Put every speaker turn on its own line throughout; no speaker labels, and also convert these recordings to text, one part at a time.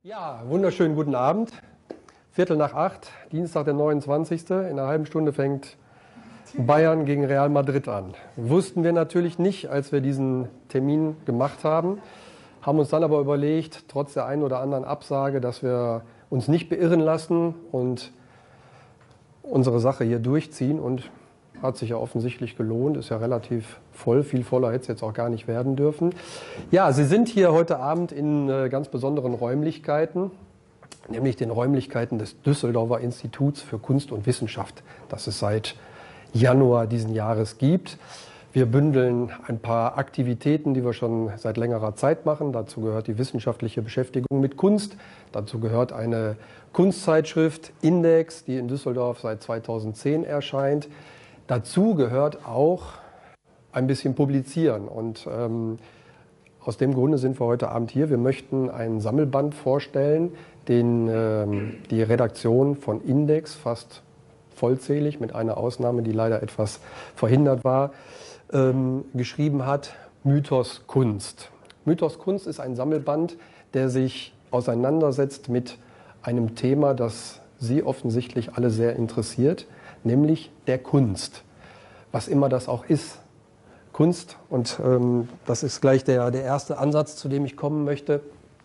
Ja, wunderschönen guten Abend. 7:45, Dienstag, der 29. In einer halben Stunde fängt Bayern gegen Real Madrid an. Wussten wir natürlich nicht, als wir diesen Termin gemacht haben, haben uns dann aber überlegt, trotz der einen oder anderen Absage, dass wir uns nicht beirren lassen und unsere Sache hier durchziehen. Und hat sich ja offensichtlich gelohnt, ist ja relativ voll, viel voller hätte es jetzt auch gar nicht werden dürfen. Ja, Sie sind hier heute Abend in ganz besonderen Räumlichkeiten, nämlich den Räumlichkeiten des Düsseldorfer Instituts für Kunst und Wissenschaft, das es seit Januar diesen Jahres gibt. Wir bündeln ein paar Aktivitäten, die wir schon seit längerer Zeit machen. Dazu gehört die wissenschaftliche Beschäftigung mit Kunst. Dazu gehört eine Kunstzeitschrift Index, die in Düsseldorf seit 2010 erscheint. Dazu gehört auch ein bisschen Publizieren. Und aus dem Grunde sind wir heute Abend hier. Wir möchten einen Sammelband vorstellen, den die Redaktion von Index, fast vollzählig, mit einer Ausnahme, die leider etwas verhindert war, geschrieben hat, Mythos Kunst. Mythos Kunst ist ein Sammelband, der sich auseinandersetzt mit einem Thema, das Sie offensichtlich alle sehr interessiert, nämlich der Kunst. Was immer das auch ist. Kunst, und das ist gleich der erste Ansatz, zu dem ich kommen möchte.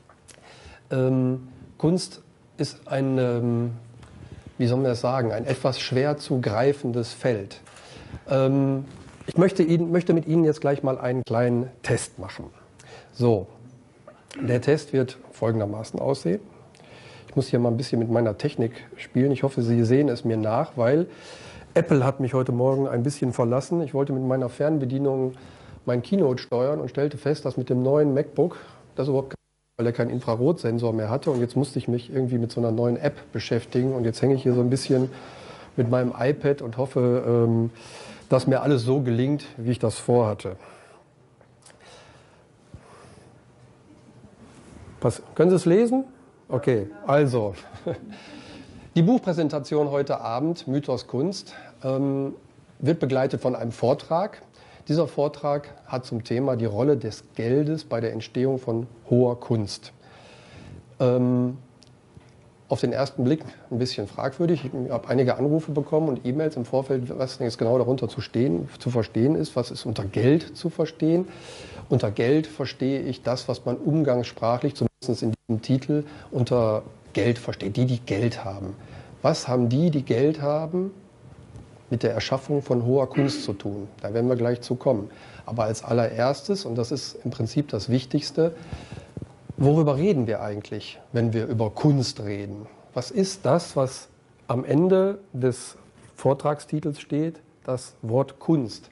Kunst ist ein, wie soll man das sagen, ein etwas schwer zu greifendes Feld. Ich möchte mit Ihnen jetzt gleich mal einen kleinen Test machen. So, der Test wird folgendermaßen aussehen. Ich muss hier mal ein bisschen mit meiner Technik spielen. Ich hoffe, Sie sehen es mir nach, weil Apple hat mich heute Morgen ein bisschen verlassen. Ich wollte mit meiner Fernbedienung mein Keynote steuern und stellte fest, dass mit dem neuen MacBook das überhaupt kein, weil er keinen Infrarotsensor mehr hatte. Und jetzt musste ich mich irgendwie mit so einer neuen App beschäftigen. Und jetzt hänge ich hier so ein bisschen mit meinem iPad und hoffe, dass mir alles so gelingt, wie ich das vorhatte. Können Sie es lesen? Okay, also die Buchpräsentation heute Abend, Mythos Kunst, wird begleitet von einem Vortrag. Dieser Vortrag hat zum Thema die Rolle des Geldes bei der Entstehung von hoher Kunst. Auf den ersten Blick ein bisschen fragwürdig. Ich habe einige Anrufe bekommen und E-Mails im Vorfeld, was jetzt genau darunter zu verstehen ist. Was ist unter Geld zu verstehen? Unter Geld verstehe ich das, was man umgangssprachlich, zumindest in diesem Titel, unter Geld versteht. Die Geld haben. Was haben die Geld haben, mit der Erschaffung von hoher Kunst zu tun? Da werden wir gleich zu kommen. Aber als allererstes, und das ist im Prinzip das Wichtigste, worüber reden wir eigentlich, wenn wir über Kunst reden? Was ist das, was am Ende des Vortragstitels steht? Das Wort Kunst.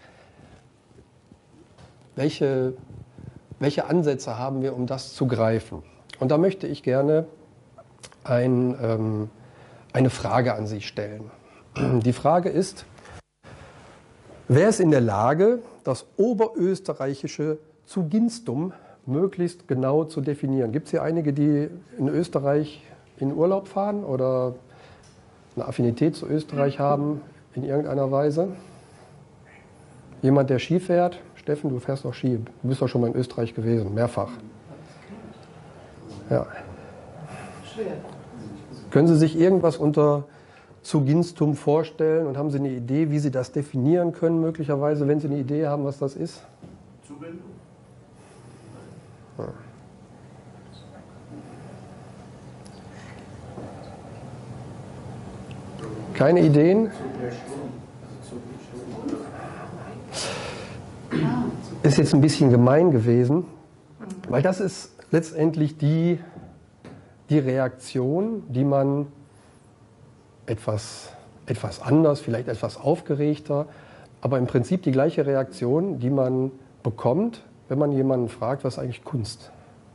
Welche Ansätze haben wir, um das zu greifen? Und da möchte ich gerne eine Frage an Sie stellen. Die Frage ist, wer ist in der Lage, das oberösterreichische Zuginstum möglichst genau zu definieren? Gibt es hier einige, die in Österreich in Urlaub fahren oder eine Affinität zu Österreich haben in irgendeiner Weise? Jemand, der Ski fährt? Steffen, du fährst doch Ski. Du bist doch schon mal in Österreich gewesen, mehrfach. Ja. Können Sie sich irgendwas unter Zuginstum vorstellen und haben Sie eine Idee, wie Sie das definieren können, möglicherweise, wenn Sie eine Idee haben, was das ist?
Zuwendung?
Ja. Keine Ideen? Ist jetzt ein bisschen gemein gewesen, weil das ist letztendlich die Reaktion, die man etwas anders, vielleicht etwas aufgeregter, aber im Prinzip die gleiche Reaktion, die man bekommt, wenn man jemanden fragt, was ist eigentlich Kunst?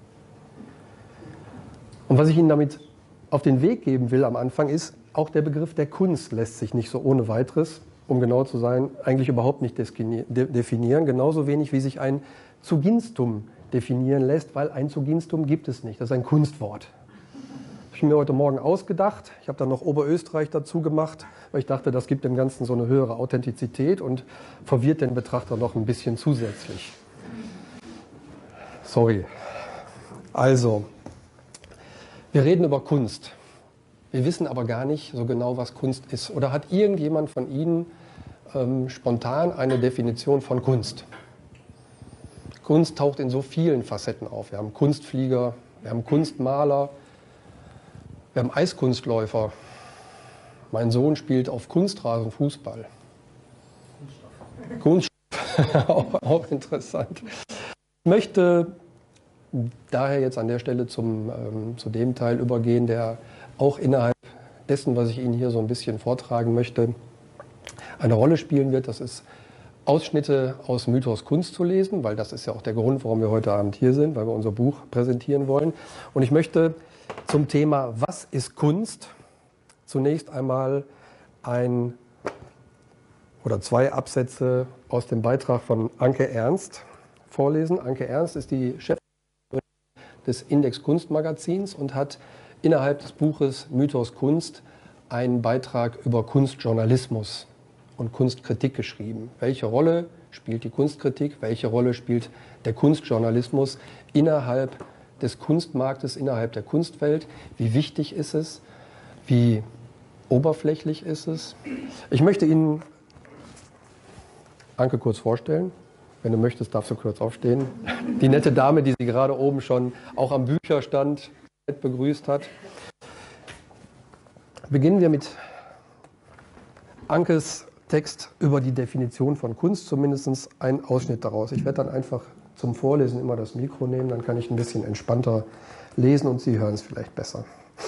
Und was ich Ihnen damit auf den Weg geben will am Anfang ist, auch der Begriff der Kunst lässt sich nicht so ohne weiteres, um genau zu sein, eigentlich überhaupt nicht definieren, genauso wenig wie sich ein Zuginstum definieren lässt, weil ein Zuginstum gibt es nicht, das ist ein Kunstwort. Habe ich mir heute Morgen ausgedacht. Ich habe dann noch Oberösterreich dazu gemacht, weil ich dachte, das gibt dem Ganzen so eine höhere Authentizität und verwirrt den Betrachter noch ein bisschen zusätzlich. Sorry. Also, Wir reden über Kunst. Wir wissen aber gar nicht so genau, was Kunst ist. Oder hat irgendjemand von Ihnen spontan eine Definition von Kunst? Kunst taucht in so vielen Facetten auf. Wir haben Kunstflieger, wir haben Kunstmaler, wir haben Eiskunstläufer. Mein Sohn spielt auf Kunstrasen Fußball. Kunststoff. auch interessant. Ich möchte daher jetzt an der Stelle zu dem Teil übergehen, der auch innerhalb dessen, was ich Ihnen hier so ein bisschen vortragen möchte, eine Rolle spielen wird. Das ist Ausschnitte aus Mythos Kunst zu lesen, weil das ist ja auch der Grund, warum wir heute Abend hier sind, weil wir unser Buch präsentieren wollen. Und ich möchte zum Thema Was ist Kunst? Zunächst einmal ein oder zwei Absätze aus dem Beitrag von Anke Ernst vorlesen. Anke Ernst ist die Chefin des Index Kunstmagazins und hat innerhalb des Buches Mythos Kunst einen Beitrag über Kunstjournalismus und Kunstkritik geschrieben. Welche Rolle spielt die Kunstkritik? Welche Rolle spielt der Kunstjournalismus innerhalb des Kunstmarktes, innerhalb der Kunstwelt? Wie wichtig ist es? Wie oberflächlich ist es? Ich möchte Ihnen Anke kurz vorstellen. Wenn du möchtest, darfst du kurz aufstehen. Die nette Dame, die Sie gerade oben schon auch am Bücherstand begrüßt hat. Beginnen wir mit Ankes Text über die Definition von Kunst, zumindest ein Ausschnitt daraus. Ich werde dann einfach zum Vorlesen immer das Mikro nehmen, dann kann ich ein bisschen entspannter lesen und Sie hören es vielleicht besser.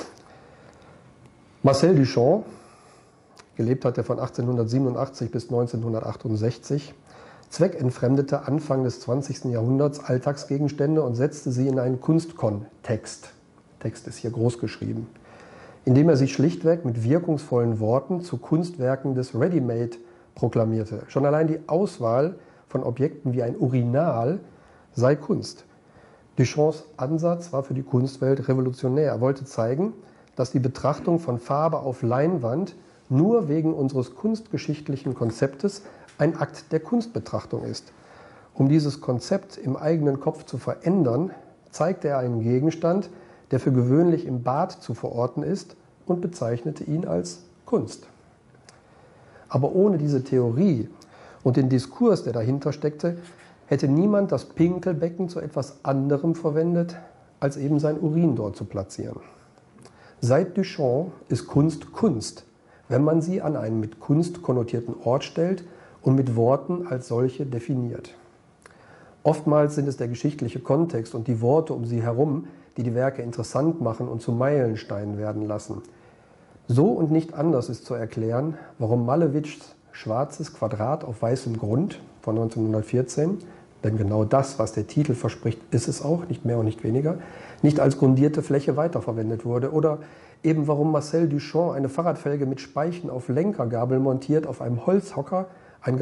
Marcel Duchamp, gelebt hat er von 1887 bis 1968, zweckentfremdete Anfang des 20. Jahrhunderts Alltagsgegenstände und setzte sie in einen Kunstkontext. Text ist hier groß geschrieben. Indem er sich schlichtweg mit wirkungsvollen Worten zu Kunstwerken des Ready-Made proklamierte. Schon allein die Auswahl von Objekten wie ein Urinal sei Kunst. Duchamps Ansatz war für die Kunstwelt revolutionär. Er wollte zeigen, dass die Betrachtung von Farbe auf Leinwand nur wegen unseres kunstgeschichtlichen Konzeptes ein Akt der Kunstbetrachtung ist. Um dieses Konzept im eigenen Kopf zu verändern, zeigte er einen Gegenstand, der für gewöhnlich im Bad zu verorten ist, und bezeichnete ihn als Kunst. Aber ohne diese Theorie und den Diskurs, der dahinter steckte, hätte niemand das Pinkelbecken zu etwas anderem verwendet, als eben sein Urin dort zu platzieren. Seit Duchamp ist Kunst Kunst, wenn man sie an einen mit Kunst konnotierten Ort stellt und mit Worten als solche definiert. Oftmals sind es der geschichtliche Kontext und die Worte um sie herum, die die Werke interessant machen und zu Meilensteinen werden lassen. So und nicht anders ist zu erklären, warum Malevichs Schwarzes Quadrat auf weißem Grund von 1914, denn genau das, was der Titel verspricht, ist es auch, nicht mehr und nicht weniger, nicht als grundierte Fläche weiterverwendet wurde. Oder eben warum Marcel Duchamp eine Fahrradfelge mit Speichen auf Lenkergabel montiert auf einem Holzhocker, ein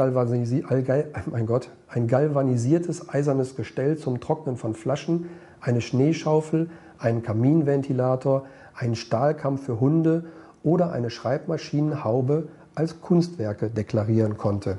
galvanisiertes eisernes Gestell zum Trocknen von Flaschen, eine Schneeschaufel, einen Kaminventilator, einen Stahlkamm für Hunde oder eine Schreibmaschinenhaube als Kunstwerke deklarieren konnte.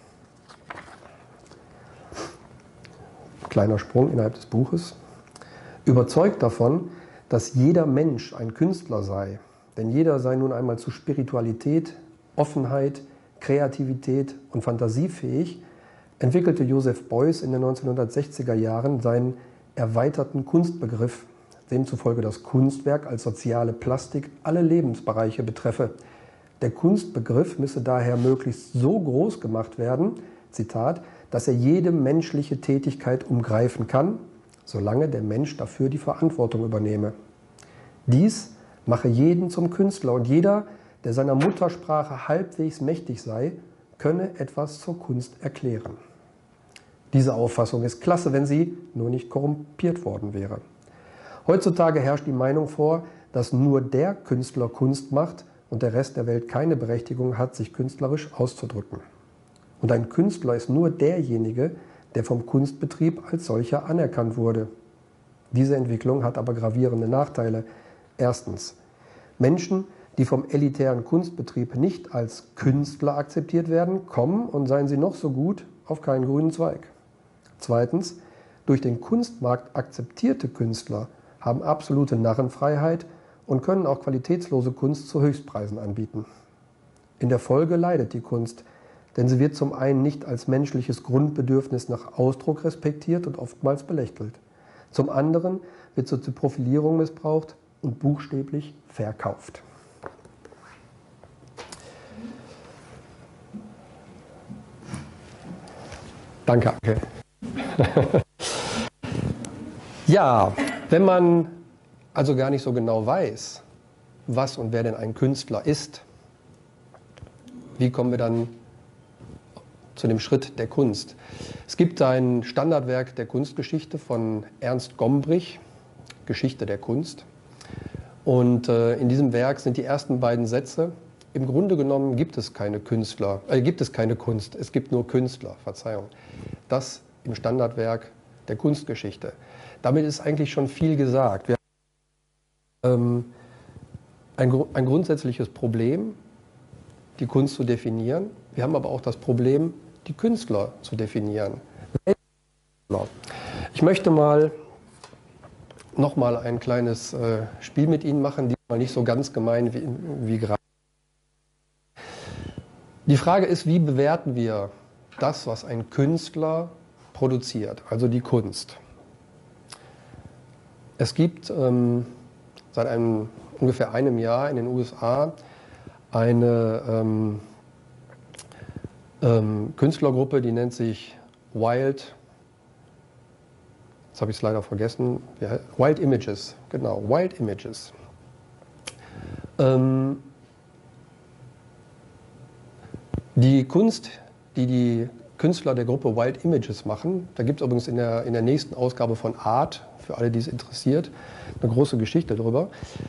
Kleiner Sprung innerhalb des Buches. Überzeugt davon, dass jeder Mensch ein Künstler sei, denn jeder sei nun einmal zu Spiritualität, Offenheit, Kreativität und Fantasie fähig, entwickelte Joseph Beuys in den 1960er Jahren seinen erweiterten Kunstbegriff, demzufolge das Kunstwerk als soziale Plastik alle Lebensbereiche betreffe. Der Kunstbegriff müsse daher möglichst so groß gemacht werden, Zitat, dass er jede menschliche Tätigkeit umgreifen kann, solange der Mensch dafür die Verantwortung übernehme. Dies mache jeden zum Künstler und jeder, der seiner Muttersprache halbwegs mächtig sei, könne etwas zur Kunst erklären. Diese Auffassung ist klasse, wenn sie nur nicht korrumpiert worden wäre. Heutzutage herrscht die Meinung vor, dass nur der Künstler Kunst macht und der Rest der Welt keine Berechtigung hat, sich künstlerisch auszudrücken. Und ein Künstler ist nur derjenige, der vom Kunstbetrieb als solcher anerkannt wurde. Diese Entwicklung hat aber gravierende Nachteile. Erstens, Menschen, die vom elitären Kunstbetrieb nicht als Künstler akzeptiert werden, kommen, und seien sie noch so gut, auf keinen grünen Zweig. Zweitens, durch den Kunstmarkt akzeptierte Künstler haben absolute Narrenfreiheit und können auch qualitätslose Kunst zu Höchstpreisen anbieten. In der Folge leidet die Kunst, denn sie wird zum einen nicht als menschliches Grundbedürfnis nach Ausdruck respektiert und oftmals belächelt. Zum anderen wird sie zur Profilierung missbraucht und buchstäblich verkauft. Danke, Anke. Ja, wenn man also gar nicht so genau weiß, was und wer denn ein Künstler ist, wie kommen wir dann zu dem Schritt der Kunst? Es gibt ein Standardwerk der Kunstgeschichte von Ernst Gombrich, Geschichte der Kunst. Und in diesem Werk sind die ersten beiden Sätze: Im Grunde genommen gibt es keine Kunst, es gibt nur Künstler, Verzeihung. Das im Standardwerk der Kunstgeschichte. Damit ist eigentlich schon viel gesagt. Wir haben ein grundsätzliches Problem, die Kunst zu definieren. Wir haben aber auch das Problem, die Künstler zu definieren. Ich möchte noch mal ein kleines Spiel mit Ihnen machen, diesmal nicht so ganz gemein wie gerade. Die Frage ist, wie bewerten wir das, was ein Künstler produziert, also die Kunst? Es gibt seit ungefähr einem Jahr in den USA eine Künstlergruppe, die nennt sich Wild, jetzt habe ich es leider vergessen, Wild Images, genau, Wild Images. Die Kunst, die die Künstler der Gruppe Wild Images machen, da gibt es übrigens in der nächsten Ausgabe von Art, für alle, die es interessiert, eine große Geschichte darüber.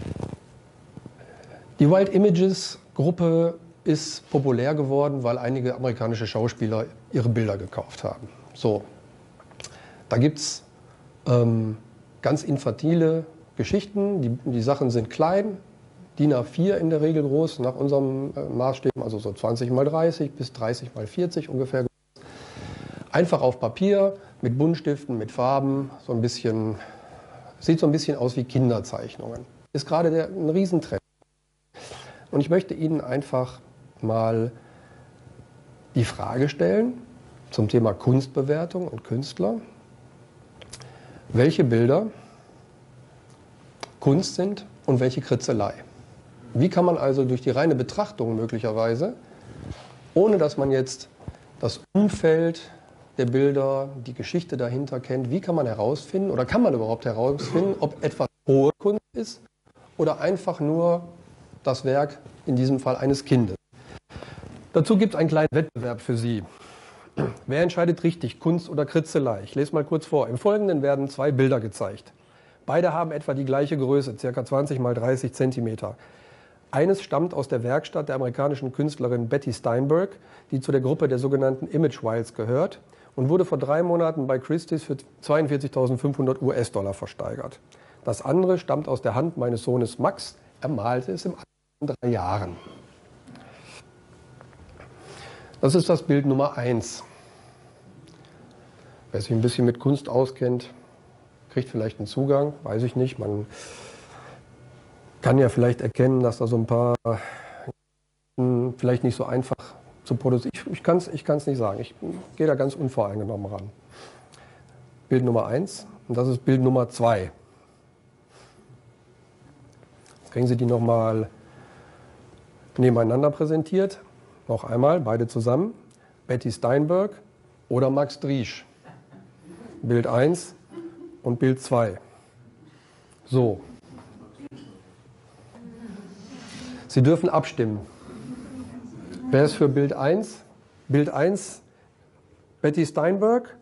Die Wild Images Gruppe ist populär geworden, weil einige amerikanische Schauspieler ihre Bilder gekauft haben. So, da gibt es ganz infantile Geschichten, die Sachen sind klein, DIN A4 in der Regel groß, nach unserem Maßstäben, also so 20 mal 30 bis 30 mal 40 ungefähr. Einfach auf Papier, mit Buntstiften, mit Farben, sieht so ein bisschen aus wie Kinderzeichnungen. Ist gerade ein Riesentrend. Und ich möchte Ihnen einfach mal die Frage stellen zum Thema Kunstbewertung und Künstler, welche Bilder Kunst sind und welche Kritzelei. Wie kann man also durch die reine Betrachtung möglicherweise, ohne dass man jetzt das Umfeld der Bilder, die Geschichte dahinter kennt, wie kann man herausfinden oder kann man überhaupt herausfinden, ob etwas hohe Kunst ist oder einfach nur das Werk, in diesem Fall eines Kindes. Dazu gibt es einen kleinen Wettbewerb für Sie. Wer entscheidet richtig, Kunst oder Kritzelei? Ich lese mal kurz vor. Im Folgenden werden zwei Bilder gezeigt. Beide haben etwa die gleiche Größe, ca. 20 mal 30 Zentimeter. Eines stammt aus der Werkstatt der amerikanischen Künstlerin Betty Steinberg, die zu der Gruppe der sogenannten Image Wilds gehört und wurde vor 3 Monaten bei Christie's für 42.500 US-Dollar versteigert. Das andere stammt aus der Hand meines Sohnes Max. Er malte es im Alter von 3 Jahren. Das ist das Bild Nummer 1. Wer sich ein bisschen mit Kunst auskennt, kriegt vielleicht einen Zugang, weiß ich nicht. Man kann ja vielleicht erkennen, dass da so ein paar vielleicht nicht so einfach zu produzieren. Ich kann es nicht sagen. Ich gehe da ganz unvoreingenommen ran. Bild Nummer 1 und das ist Bild Nummer 2. Jetzt kriegen Sie die nochmal nebeneinander präsentiert. Noch einmal, beide zusammen. Betty Steinberg oder Max Driesch. Bild 1 und Bild 2. So. Sie dürfen abstimmen. Wer ist für Bild 1? Bild 1, Betty Steinberg.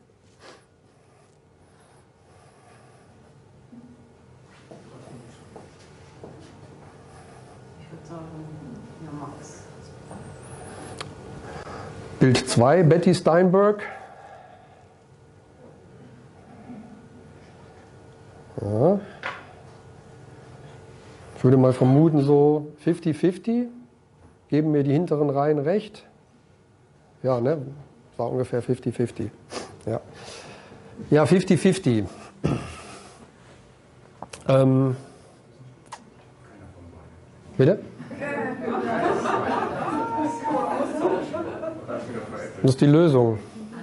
Ich würde sagen, ja, Max.
Bild 2, Betty Steinberg. Ja. Ich würde mal vermuten, so 50-50. Geben mir die hinteren Reihen recht? Ja, ne? War ungefähr 50-50. Ja, ja, 50-50. Bitte? Das ist die Lösung.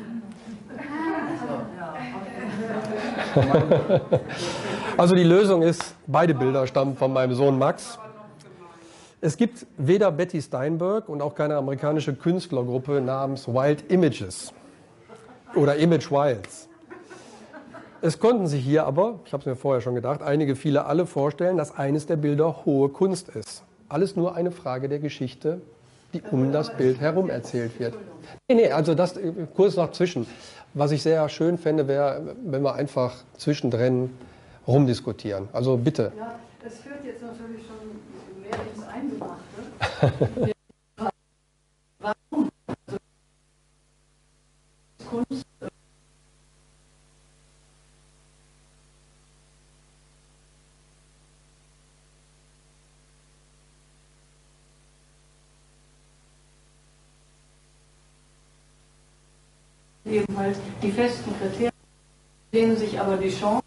Also die Lösung ist, beide Bilder stammen von meinem Sohn Max. Es gibt weder Betty Steinberg und auch keine amerikanische Künstlergruppe namens Wild Images oder Image Wilds. Es konnten sich hier aber, ich habe es mir vorher schon gedacht, viele alle vorstellen, dass eines der Bilder hohe Kunst ist. Alles nur eine Frage der Geschichte, die um das Bild herum erzählt wird. Nee, also das kurz noch zwischen. Was ich sehr schön fände, wäre, wenn wir einfach zwischendrin rumdiskutieren. Also bitte.
Ja, das führt jetzt natürlich schon mehr ins Eingemachte. Warum? Also Kunst. Ebenfalls die festen Kriterien, denen sich aber die Chance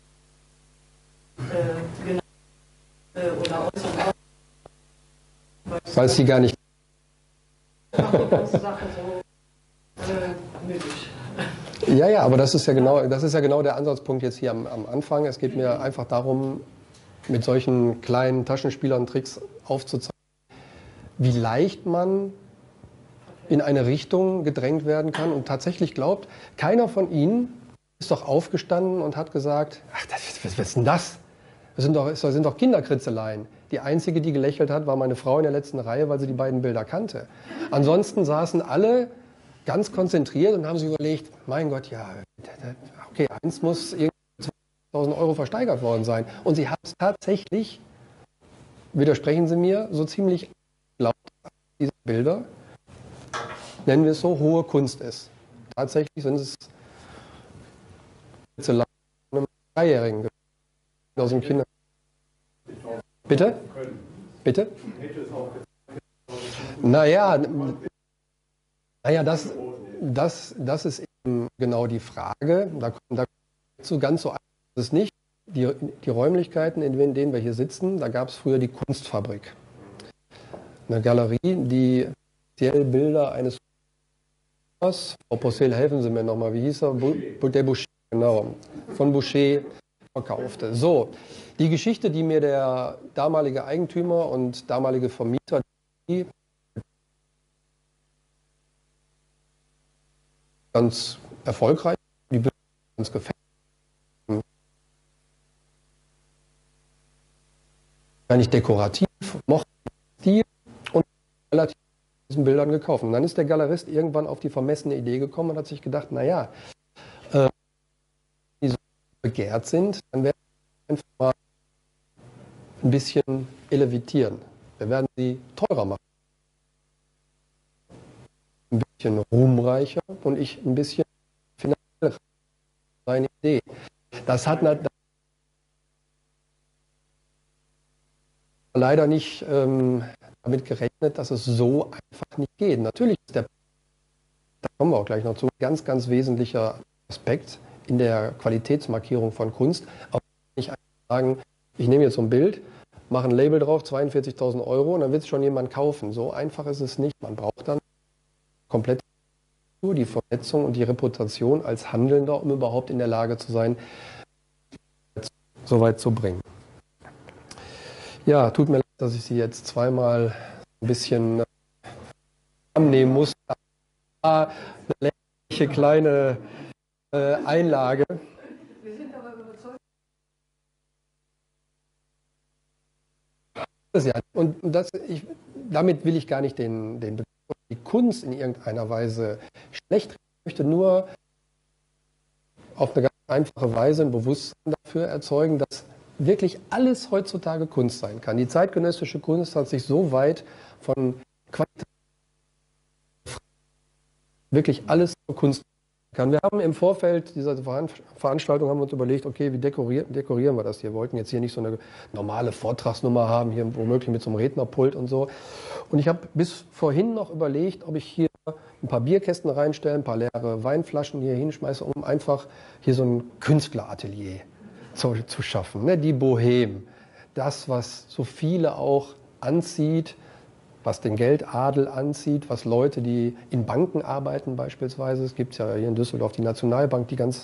oder äußern,
weil sie gar nicht.
Sache so nötig.
Ja, aber das ist ja genau der Ansatzpunkt jetzt hier am Anfang. Es geht mir einfach darum, mit solchen kleinen Taschenspielern Tricks aufzuzeigen, wie leicht man in eine Richtung gedrängt werden kann und tatsächlich glaubt, keiner von Ihnen ist doch aufgestanden und hat gesagt, ach, was ist denn das? Das sind doch Kinderkritzeleien. Die einzige, die gelächelt hat, war meine Frau in der letzten Reihe, weil sie die beiden Bilder kannte. Ansonsten saßen alle ganz konzentriert und haben sich überlegt, mein Gott, ja, okay, eins muss irgendwie 2.000 Euro versteigert worden sein. Und sie haben es tatsächlich, widersprechen Sie mir, so ziemlich glaubt, diese Bilder, nennen wir es so, hohe Kunst ist. Tatsächlich sind es Kritzeleien von einem Dreijährigen aus dem Kinder. Bitte? Bitte? Naja, das ist eben genau die Frage. Da kommt so ganz so einfach ist es nicht. Die Räumlichkeiten, in denen wir hier sitzen, da gab es früher die Kunstfabrik. Eine Galerie, die speziell Bilder eines Frau Possel, helfen Sie mir nochmal, wie hieß er? Der Boucher, genau, von Boucher verkaufte. So, die Geschichte, die mir der damalige Eigentümer und damalige Vermieter ganz erfolgreich, die Bilder ganz gefällt, gar nicht dekorativ, mochte Stil und relativ diesen Bildern gekauft. Und dann ist der Galerist irgendwann auf die vermessene Idee gekommen und hat sich gedacht, naja, die so begehrt sind, dann werden wir einfach mal ein bisschen elevitieren. Wir werden sie teurer machen. Ein bisschen ruhmreicher und ich ein bisschen finanziell. Seine Idee. Das hat leider nicht damit gerechnet, dass es so einfach nicht geht. Natürlich ist da kommen wir auch gleich noch zu, ganz, ganz wesentlicher Aspekt in der Qualitätsmarkierung von Kunst. Auch nicht einfach sagen, ich nehme jetzt so ein Bild, mache ein Label drauf, 42.000 Euro, und dann wird es schon jemand kaufen. So einfach ist es nicht. Man braucht dann komplett die Vernetzung und die Reputation als Handelnder, um überhaupt in der Lage zu sein, so weit zu bringen. Ja, tut mir leid, dass ich Sie jetzt zweimal ein bisschen annehmen muss. Eine lächerliche kleine Einlage.
Wir sind aber überzeugt.
Ja, und damit will ich gar nicht die Kunst in irgendeiner Weise schlecht reden. Ich möchte nur auf eine ganz einfache Weise ein Bewusstsein dafür erzeugen, dass wirklich alles heutzutage Kunst sein kann. Die zeitgenössische Kunst hat sich so weit von Qualität wirklich alles zur Kunst kann. Wir haben im Vorfeld dieser Veranstaltung haben wir uns überlegt, okay, wie dekorieren wir das hier? Wir wollten jetzt hier nicht so eine normale Vortragsnummer haben, hier womöglich mit so einem Rednerpult und so. Und ich habe bis vorhin noch überlegt, ob ich hier ein paar Bierkästen reinstelle, ein paar leere Weinflaschen hier hinschmeiße, um einfach hier so ein Künstleratelier zu schaffen, ne? Die Bohème, das, was so viele auch anzieht, was den Geldadel anzieht, was Leute, die in Banken arbeiten beispielsweise, es gibt ja hier in Düsseldorf die Nationalbank, die ganz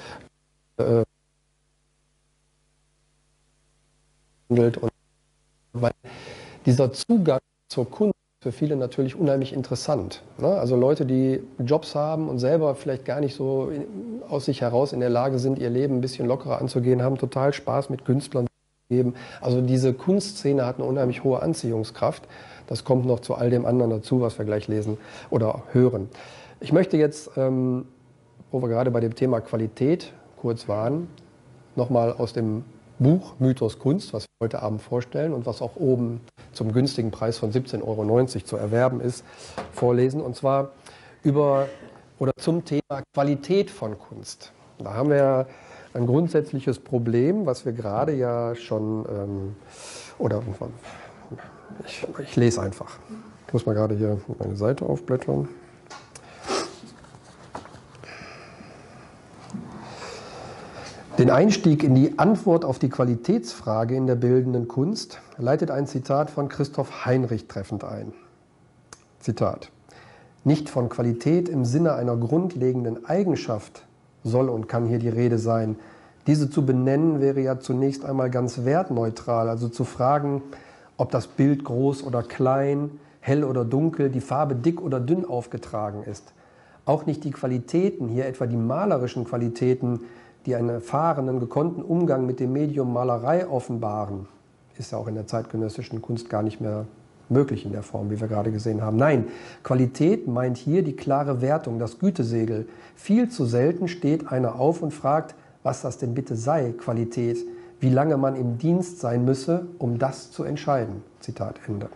handelt, und weil dieser Zugang zur Kunst für viele natürlich unheimlich interessant. Ne? Also Leute, die Jobs haben und selber vielleicht gar nicht so aus sich heraus in der Lage sind, ihr Leben ein bisschen lockerer anzugehen, haben total Spaß mit Künstlern zu geben. Also diese Kunstszene hat eine unheimlich hohe Anziehungskraft. Das kommt noch zu all dem anderen dazu, was wir gleich lesen oder hören. Ich möchte jetzt, wo wir gerade bei dem Thema Qualität kurz waren, nochmal aus dem Buch Mythos Kunst, was wir heute Abend vorstellen und was auch oben zum günstigen Preis von 17,90 € zu erwerben ist, vorlesen. Und zwar zum Thema Qualität von Kunst. Da haben wir ja ein grundsätzliches Problem, was wir gerade ja schon, ich lese einfach. Ich muss mal gerade hier meine Seite aufblättern. Den Einstieg in die Antwort auf die Qualitätsfrage in der bildenden Kunst leitet ein Zitat von Christoph Heinrich treffend ein. Zitat: Nicht von Qualität im Sinne einer grundlegenden Eigenschaft soll und kann hier die Rede sein. Diese zu benennen wäre ja zunächst einmal ganz wertneutral, also zu fragen, ob das Bild groß oder klein, hell oder dunkel, die Farbe dick oder dünn aufgetragen ist. Auch nicht die Qualitäten, hier etwa die malerischen Qualitäten, die einen erfahrenen, gekonnten Umgang mit dem Medium Malerei offenbaren, ist ja auch in der zeitgenössischen Kunst gar nicht mehr möglich in der Form, wie wir gerade gesehen haben. Nein, Qualität meint hier die klare Wertung, das Gütesiegel. Viel zu selten steht einer auf und fragt, was das denn bitte sei, Qualität, wie lange man im Dienst sein müsse, um das zu entscheiden. Zitat Ende.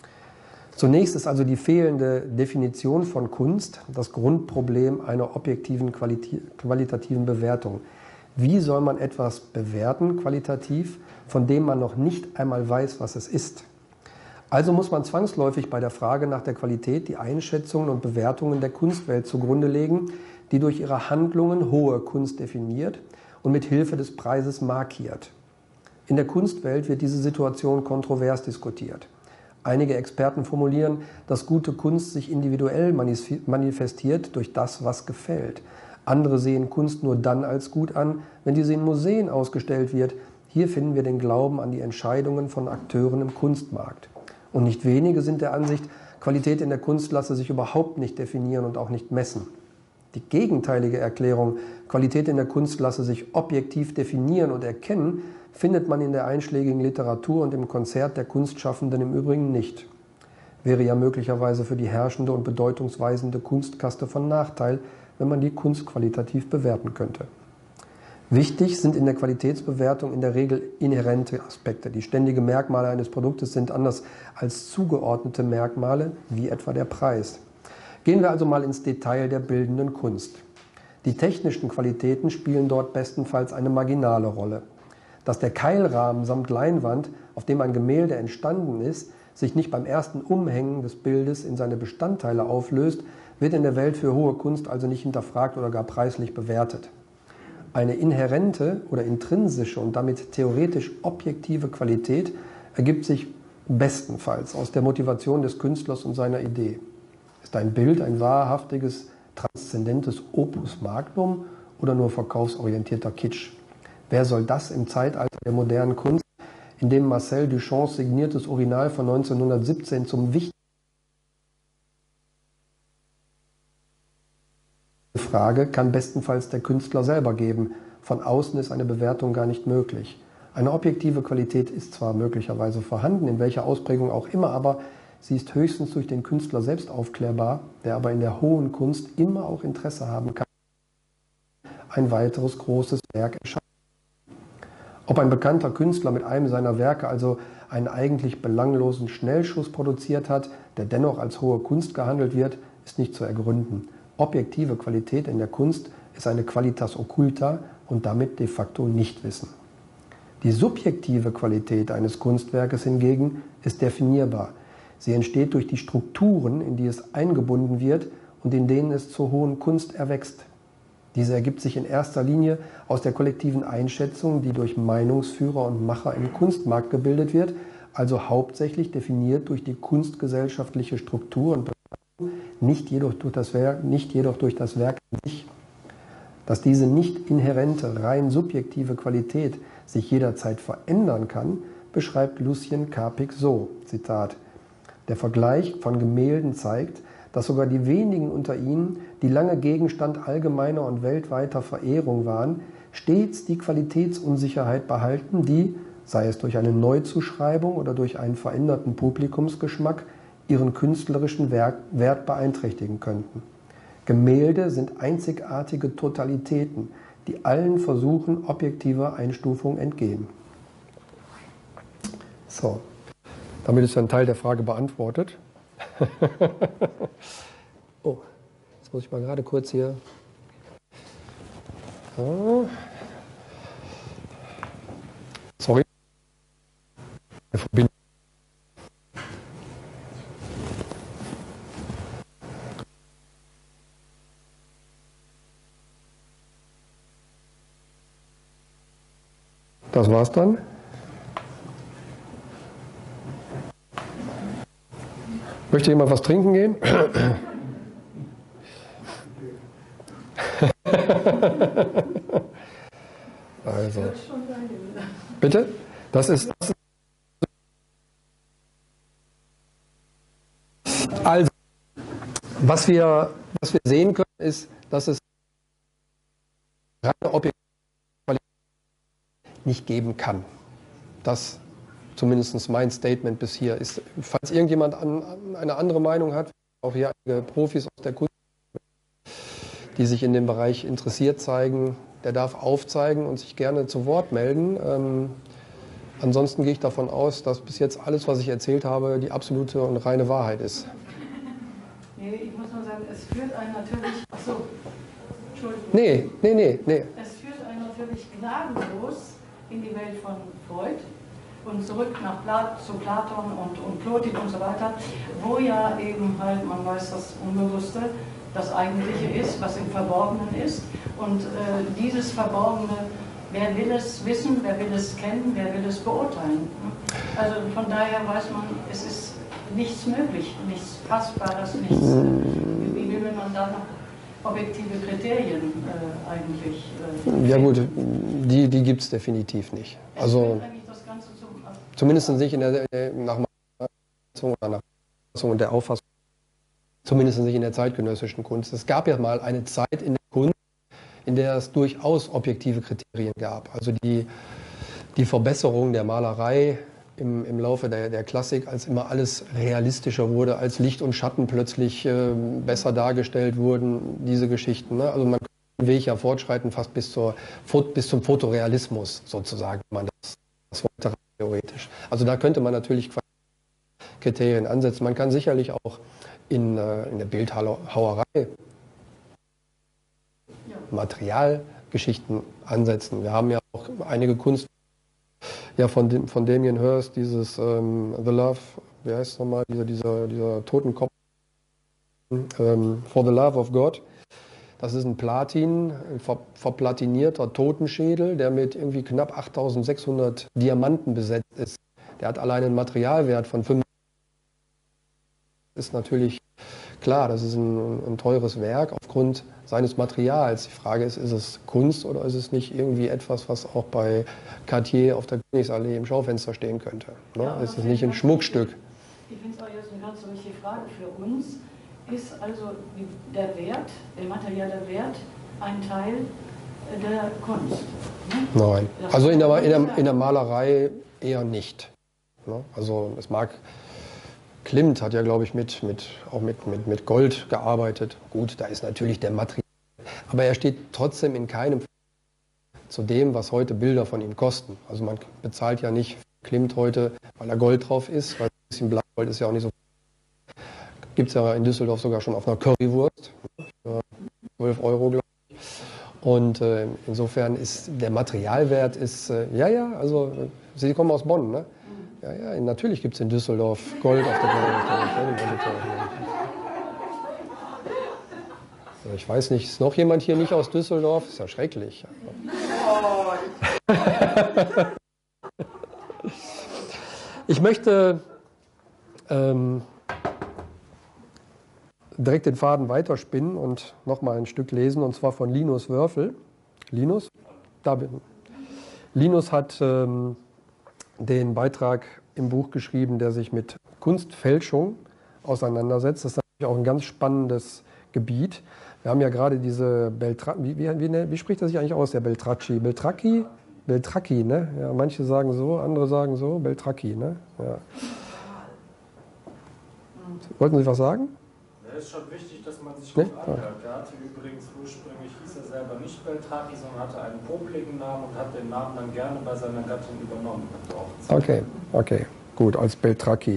Zunächst ist also die fehlende Definition von Kunst das Grundproblem einer objektiven qualitativen Bewertung. Wie soll man etwas bewerten, qualitativ, von dem man noch nicht einmal weiß, was es ist? Also muss man zwangsläufig bei der Frage nach der Qualität die Einschätzungen und Bewertungen der Kunstwelt zugrunde legen, die durch ihre Handlungen hohe Kunst definiert und mit Hilfe des Preises markiert. In der Kunstwelt wird diese Situation kontrovers diskutiert. Einige Experten formulieren, dass gute Kunst sich individuell manifestiert durch das, was gefällt. Andere sehen Kunst nur dann als gut an, wenn diese in Museen ausgestellt wird. Hier finden wir den Glauben an die Entscheidungen von Akteuren im Kunstmarkt. Und nicht wenige sind der Ansicht, Qualität in der Kunst lasse sich überhaupt nicht definieren und auch nicht messen. Die gegenteilige Erklärung, Qualität in der Kunst lasse sich objektiv definieren und erkennen, findet man in der einschlägigen Literatur und im Konzert der Kunstschaffenden im Übrigen nicht. Wäre ja möglicherweise für die herrschende und bedeutungsweisende Kunstkaste von Nachteil, wenn man die Kunst qualitativ bewerten könnte. Wichtig sind in der Qualitätsbewertung in der Regel inhärente Aspekte. Die ständigen Merkmale eines Produktes sind anders als zugeordnete Merkmale, wie etwa der Preis. Gehen wir also mal ins Detail der bildenden Kunst. Die technischen Qualitäten spielen dort bestenfalls eine marginale Rolle. Dass der Keilrahmen samt Leinwand, auf dem ein Gemälde entstanden ist, sich nicht beim ersten Umhängen des Bildes in seine Bestandteile auflöst, wird in der Welt für hohe Kunst also nicht hinterfragt oder gar preislich bewertet. Eine inhärente oder intrinsische und damit theoretisch objektive Qualität ergibt sich bestenfalls aus der Motivation des Künstlers und seiner Idee. Ist ein Bild ein wahrhaftiges, transzendentes Opus Magnum oder nur verkaufsorientierter Kitsch? Wer soll das im Zeitalter der modernen Kunst, in dem Marcel Duchamps signiertes Original von 1917 zum wichtigsten Frage kann bestenfalls der Künstler selber geben. Von außen ist eine Bewertung gar nicht möglich. Eine objektive Qualität ist zwar möglicherweise vorhanden, in welcher Ausprägung auch immer, aber sie ist höchstens durch den Künstler selbst aufklärbar, der aber in der hohen Kunst immer auch Interesse haben kann, ein weiteres großes Werk erscheint. Ob ein bekannter Künstler mit einem seiner Werke also einen eigentlich belanglosen Schnellschuss produziert hat, der dennoch als hohe Kunst gehandelt wird, ist nicht zu ergründen. Objektive Qualität in der Kunst ist eine Qualitas occulta und damit de facto Nichtwissen. Die subjektive Qualität eines Kunstwerkes hingegen ist definierbar. Sie entsteht durch die Strukturen, in die es eingebunden wird und in denen es zur hohen Kunst erwächst. Diese ergibt sich in erster Linie aus der kollektiven Einschätzung, die durch Meinungsführer und Macher im Kunstmarkt gebildet wird, also hauptsächlich definiert durch die kunstgesellschaftliche Struktur und nicht jedoch durch das Werk an sich. Dass diese nicht inhärente, rein subjektive Qualität sich jederzeit verändern kann, beschreibt Lucien Capik so, Zitat, der Vergleich von Gemälden zeigt, dass sogar die wenigen unter ihnen, die lange Gegenstand allgemeiner und weltweiter Verehrung waren, stets die Qualitätsunsicherheit behalten, die, sei es durch eine Neuzuschreibung oder durch einen veränderten Publikumsgeschmack, ihren künstlerischen Wert beeinträchtigen könnten. Gemälde sind einzigartige Totalitäten, die allen Versuchen objektiver Einstufung entgehen. So, damit ist ein Teil der Frage beantwortet. Oh, jetzt muss ich mal gerade kurz hier. Sorry. Das war's dann. Möchte jemand was trinken gehen? Also. Bitte? Also, was wir sehen können, ist, dass es reine Objektivität nicht geben kann. Das zumindest mein Statement bis hier ist. Falls irgendjemand eine andere Meinung hat, auch hier einige Profis aus der Kunst, die sich in dem Bereich interessiert zeigen, der darf aufzeigen und sich gerne zu Wort melden. Ansonsten gehe ich davon aus, dass bis jetzt alles, was ich erzählt habe, die absolute und reine Wahrheit ist.
Nee, ich muss nur sagen, es führt einen natürlich... Achso, Entschuldigung.
Nee.
Es führt einen natürlich gnadenlos in die Welt von Freud und zurück zu Platon und Plotin und so weiter, wo ja eben halt, man weiß das Unbewusste, das Eigentliche ist, was im Verborgenen ist. Und dieses Verborgene, wer will es wissen, wer will es kennen, wer will es beurteilen? Also von daher weiß man, es ist nichts möglich, nichts Fassbares, nichts. Wie will man da noch objektive Kriterien eigentlich?
Ja gut, die gibt es definitiv nicht. Also zumindest nicht nach der Auffassung, zumindest nicht in der zeitgenössischen Kunst. Es gab ja mal eine Zeit in der Kunst, in der es durchaus objektive Kriterien gab. Also die Verbesserung der Malerei im Laufe der Klassik, als immer alles realistischer wurde, als Licht und Schatten plötzlich besser dargestellt wurden, diese Geschichten. Ne? Also man kann den Weg ja fortschreiten, fast bis zum Fotorealismus sozusagen, wenn man das wollte, theoretisch. Also da könnte man natürlich Kriterien ansetzen. Man kann sicherlich auch in der Bildhauerei Materialgeschichten ansetzen. Wir haben ja auch einige Kunst von Damien Hirst, dieses The Love, wie heißt es nochmal, dieser Totenkopf, For the Love of God. Das ist ein verplatinierter Totenschädel, der mit irgendwie knapp 8600 Diamanten besetzt ist. Der hat allein einen Materialwert von 5. Ist natürlich klar, das ist ein teures Werk aufgrund seines Materials. Die Frage ist es Kunst oder ist es nicht irgendwie etwas, was auch bei Cartier auf der Königsallee im Schaufenster stehen könnte? Ne? Ja, ist es nicht ein Schmuckstück?
Ich finde es auch jetzt eine ganz wichtige Frage für uns. Ist also der Wert, der materielle Wert, ein Teil der Kunst? Ne?
Nein, also in der Malerei eher nicht. Ne? Also es mag... Klimt hat ja, glaube ich, auch mit Gold gearbeitet. Gut, da ist natürlich der Material. Aber er steht trotzdem in keinem zu dem, was heute Bilder von ihm kosten. Also man bezahlt ja nicht Klimt heute, weil da Gold drauf ist, weil ein bisschen Blattgold ist ja auch nicht so. Gibt es ja in Düsseldorf sogar schon auf einer Currywurst. Für 12 Euro, glaube ich. Und insofern ist der Materialwert, also Sie kommen aus Bonn, ne? Ja, natürlich gibt es in Düsseldorf Gold auf der Welt. Ich weiß nicht, ist noch jemand hier nicht aus Düsseldorf? Ist ja schrecklich. Ich möchte direkt den Faden weiterspinnen und nochmal ein Stück lesen, und zwar von Linus Wörfel. Linus? Da bin ich. Linus hat den Beitrag im Buch geschrieben, der sich mit Kunstfälschung auseinandersetzt. Das ist natürlich auch ein ganz spannendes Gebiet. Wir haben ja gerade diese wie spricht er sich eigentlich aus, der Beltracchi? Beltracchi, ne? Ja, manche sagen so, andere sagen so, Beltracchi, ne? Ja. Wollten Sie was sagen?
Ja, ist schon wichtig, dass man sich gut anhört. Der hatte übrigens ursprünglich, hieß er selber nicht Beltracchi, sondern hatte einen popligen Namen und hat den Namen dann gerne bei seiner Gattin übernommen.
Okay, gut, als Beltracchi.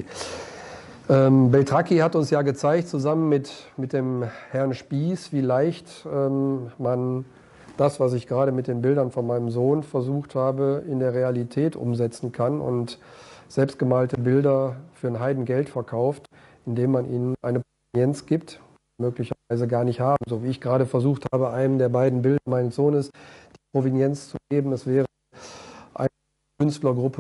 Beltracchi hat uns ja gezeigt, zusammen mit dem Herrn Spieß, wie leicht man das, was ich gerade mit den Bildern von meinem Sohn versucht habe, in der Realität umsetzen kann und selbstgemalte Bilder für ein Heidengeld verkauft, indem man ihnen eine Provenienz gibt, möglicherweise gar nicht haben. So wie ich gerade versucht habe, einem der beiden Bilder meines Sohnes die Provenienz zu geben. Es wäre eine Künstlergruppe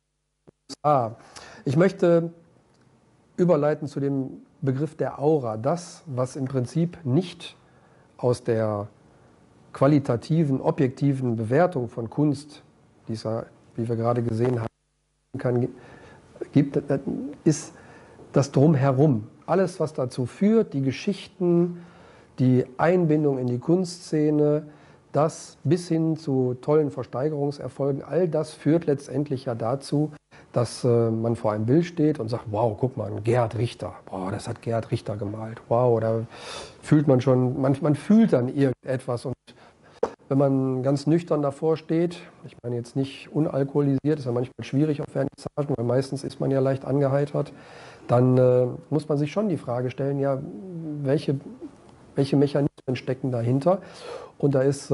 USA. Ich möchte überleiten zu dem Begriff der Aura. Das, was im Prinzip nicht aus der qualitativen, objektiven Bewertung von Kunst, die es ja, wie wir gerade gesehen haben, gibt, ist das Drumherum. Alles, was dazu führt, die Geschichten, die Einbindung in die Kunstszene, das bis hin zu tollen Versteigerungserfolgen, all das führt letztendlich ja dazu, dass man vor einem Bild steht und sagt, wow, guck mal, Gerhard Richter, boah, das hat Gerhard Richter gemalt, wow, da fühlt man schon, man fühlt dann irgendetwas. Und wenn man ganz nüchtern davor steht, ich meine jetzt nicht unalkoholisiert, ist ja manchmal schwierig auf Vernissagen, weil meistens ist man ja leicht angeheitert, dann muss man sich schon die Frage stellen, ja, welche Mechanismen stecken dahinter? Und da ist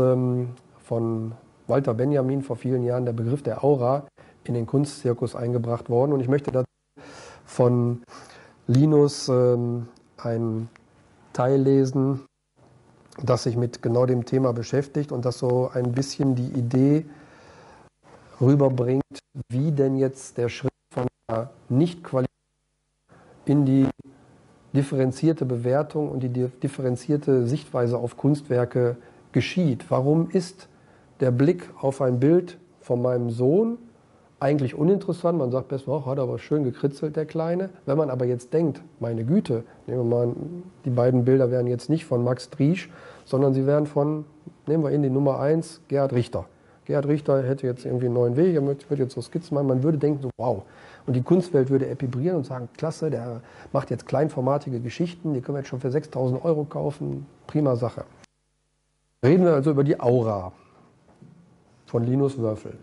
von Walter Benjamin vor vielen Jahren der Begriff der Aura in den Kunstzirkus eingebracht worden. Und ich möchte dazu von Linus einen Teil lesen, das sich mit genau dem Thema beschäftigt und das so ein bisschen die Idee rüberbringt, wie denn jetzt der Schritt von der Nicht-Qualität in die differenzierte Bewertung und die differenzierte Sichtweise auf Kunstwerke geschieht. Warum ist der Blick auf ein Bild von meinem Sohn eigentlich uninteressant? Man sagt besser, oh, hat aber schön gekritzelt, der Kleine. Wenn man aber jetzt denkt, meine Güte, nehmen wir mal, die beiden Bilder wären jetzt nicht von Max Driesch, sondern sie wären von, nehmen wir in die Nummer 1, Gerhard Richter. Gerhard Richter hätte jetzt irgendwie einen neuen Weg, er würde jetzt so Skizzen machen, man würde denken, so wow. Und die Kunstwelt würde epibrieren und sagen, klasse, der macht jetzt kleinformatige Geschichten, die können wir jetzt schon für 6.000 € kaufen, prima Sache. Reden wir also über die Aura von Linus Wörfel.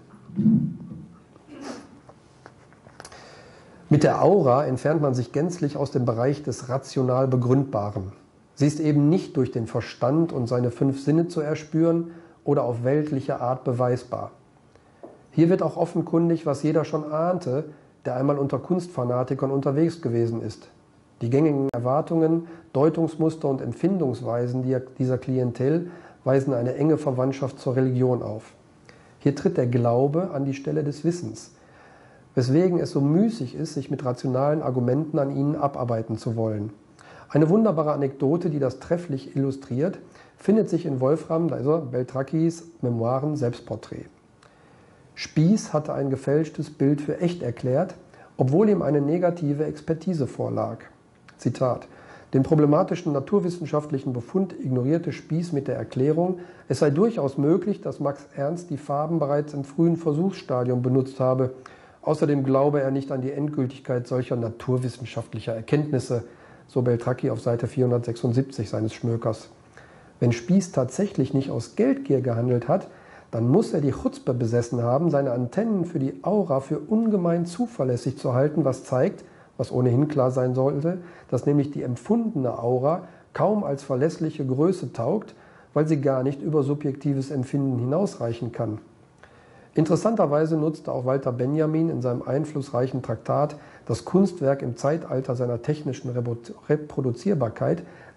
Mit der Aura entfernt man sich gänzlich aus dem Bereich des rational Begründbaren. Sie ist eben nicht durch den Verstand und seine 5 Sinne zu erspüren oder auf weltliche Art beweisbar. Hier wird auch offenkundig, was jeder schon ahnte, der einmal unter Kunstfanatikern unterwegs gewesen ist. Die gängigen Erwartungen, Deutungsmuster und Empfindungsweisen dieser Klientel weisen eine enge Verwandtschaft zur Religion auf. Hier tritt der Glaube an die Stelle des Wissens, weswegen es so müßig ist, sich mit rationalen Argumenten an ihnen abarbeiten zu wollen. Eine wunderbare Anekdote, die das trefflich illustriert, findet sich in Wolfram Beltracchis Memoiren Selbstporträt. Spieß hatte ein gefälschtes Bild für echt erklärt, obwohl ihm eine negative Expertise vorlag. Zitat: Den problematischen naturwissenschaftlichen Befund ignorierte Spieß mit der Erklärung, es sei durchaus möglich, dass Max Ernst die Farben bereits im frühen Versuchsstadium benutzt habe. Außerdem glaube er nicht an die Endgültigkeit solcher naturwissenschaftlicher Erkenntnisse, so Beltracchi auf Seite 476 seines Schmökers. Wenn Spieß tatsächlich nicht aus Geldgier gehandelt hat, dann muss er die Chutzpe besessen haben, seine Antennen für die Aura für ungemein zuverlässig zu halten, was zeigt, was ohnehin klar sein sollte, dass nämlich die empfundene Aura kaum als verlässliche Größe taugt, weil sie gar nicht über subjektives Empfinden hinausreichen kann. Interessanterweise nutzte auch Walter Benjamin in seinem einflussreichen Traktat das Kunstwerk im Zeitalter seiner technischen Reproduzierbarkeit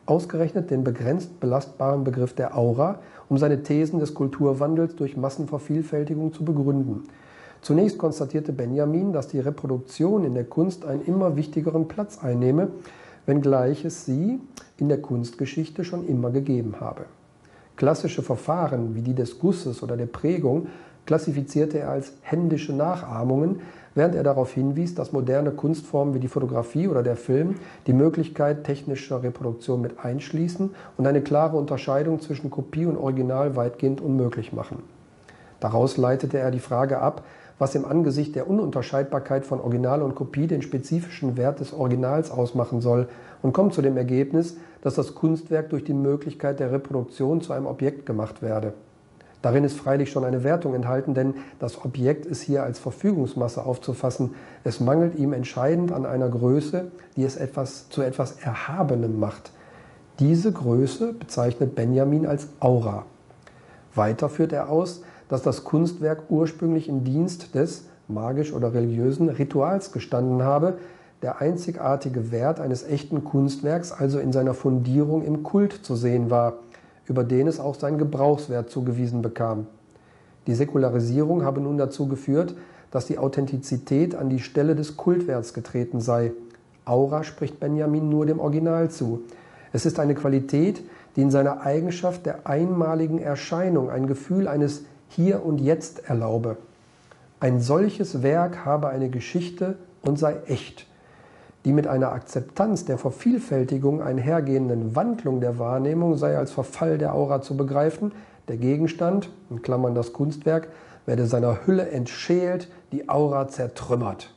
ausgerechnet den begrenzt belastbaren Begriff der Aura, um seine Thesen des Kulturwandels durch Massenvervielfältigung zu begründen. Zunächst konstatierte Benjamin, dass die Reproduktion in der Kunst einen immer wichtigeren Platz einnehme, wenngleich es sie in der Kunstgeschichte schon immer gegeben habe. Klassische Verfahren wie die des Gusses oder der Prägung klassifizierte er als händische Nachahmungen, während er darauf hinwies, dass moderne Kunstformen wie die Fotografie oder der Film die Möglichkeit technischer Reproduktion mit einschließen und eine klare Unterscheidung zwischen Kopie und Original weitgehend unmöglich machen. Daraus leitete er die Frage ab, was im Angesicht der Ununterscheidbarkeit von Original und Kopie den spezifischen Wert des Originals ausmachen soll und kommt zu dem Ergebnis, dass das Kunstwerk durch die Möglichkeit der Reproduktion zu einem Objekt gemacht werde. Darin ist freilich schon eine Wertung enthalten, denn das Objekt ist hier als Verfügungsmasse aufzufassen. Es mangelt ihm entscheidend an einer Größe, die es zu etwas Erhabenem macht. Diese Größe bezeichnet Benjamin als Aura. Weiter führt er aus, dass das Kunstwerk ursprünglich im Dienst des magisch oder religiösen Rituals gestanden habe, der einzigartige Wert eines echten Kunstwerks also in seiner Fundierung im Kult zu sehen war, über den es auch seinen Gebrauchswert zugewiesen bekam. Die Säkularisierung habe nun dazu geführt, dass die Authentizität an die Stelle des Kultwerts getreten sei. Aura spricht Benjamin nur dem Original zu. Es ist eine Qualität, die in seiner Eigenschaft der einmaligen Erscheinung ein Gefühl eines Hier und Jetzt erlaube. Ein solches Werk habe eine Geschichte und sei echt. Die mit einer Akzeptanz der Vervielfältigung einhergehenden Wandlung der Wahrnehmung sei als Verfall der Aura zu begreifen. Der Gegenstand, in Klammern das Kunstwerk, werde seiner Hülle entschält, die Aura zertrümmert.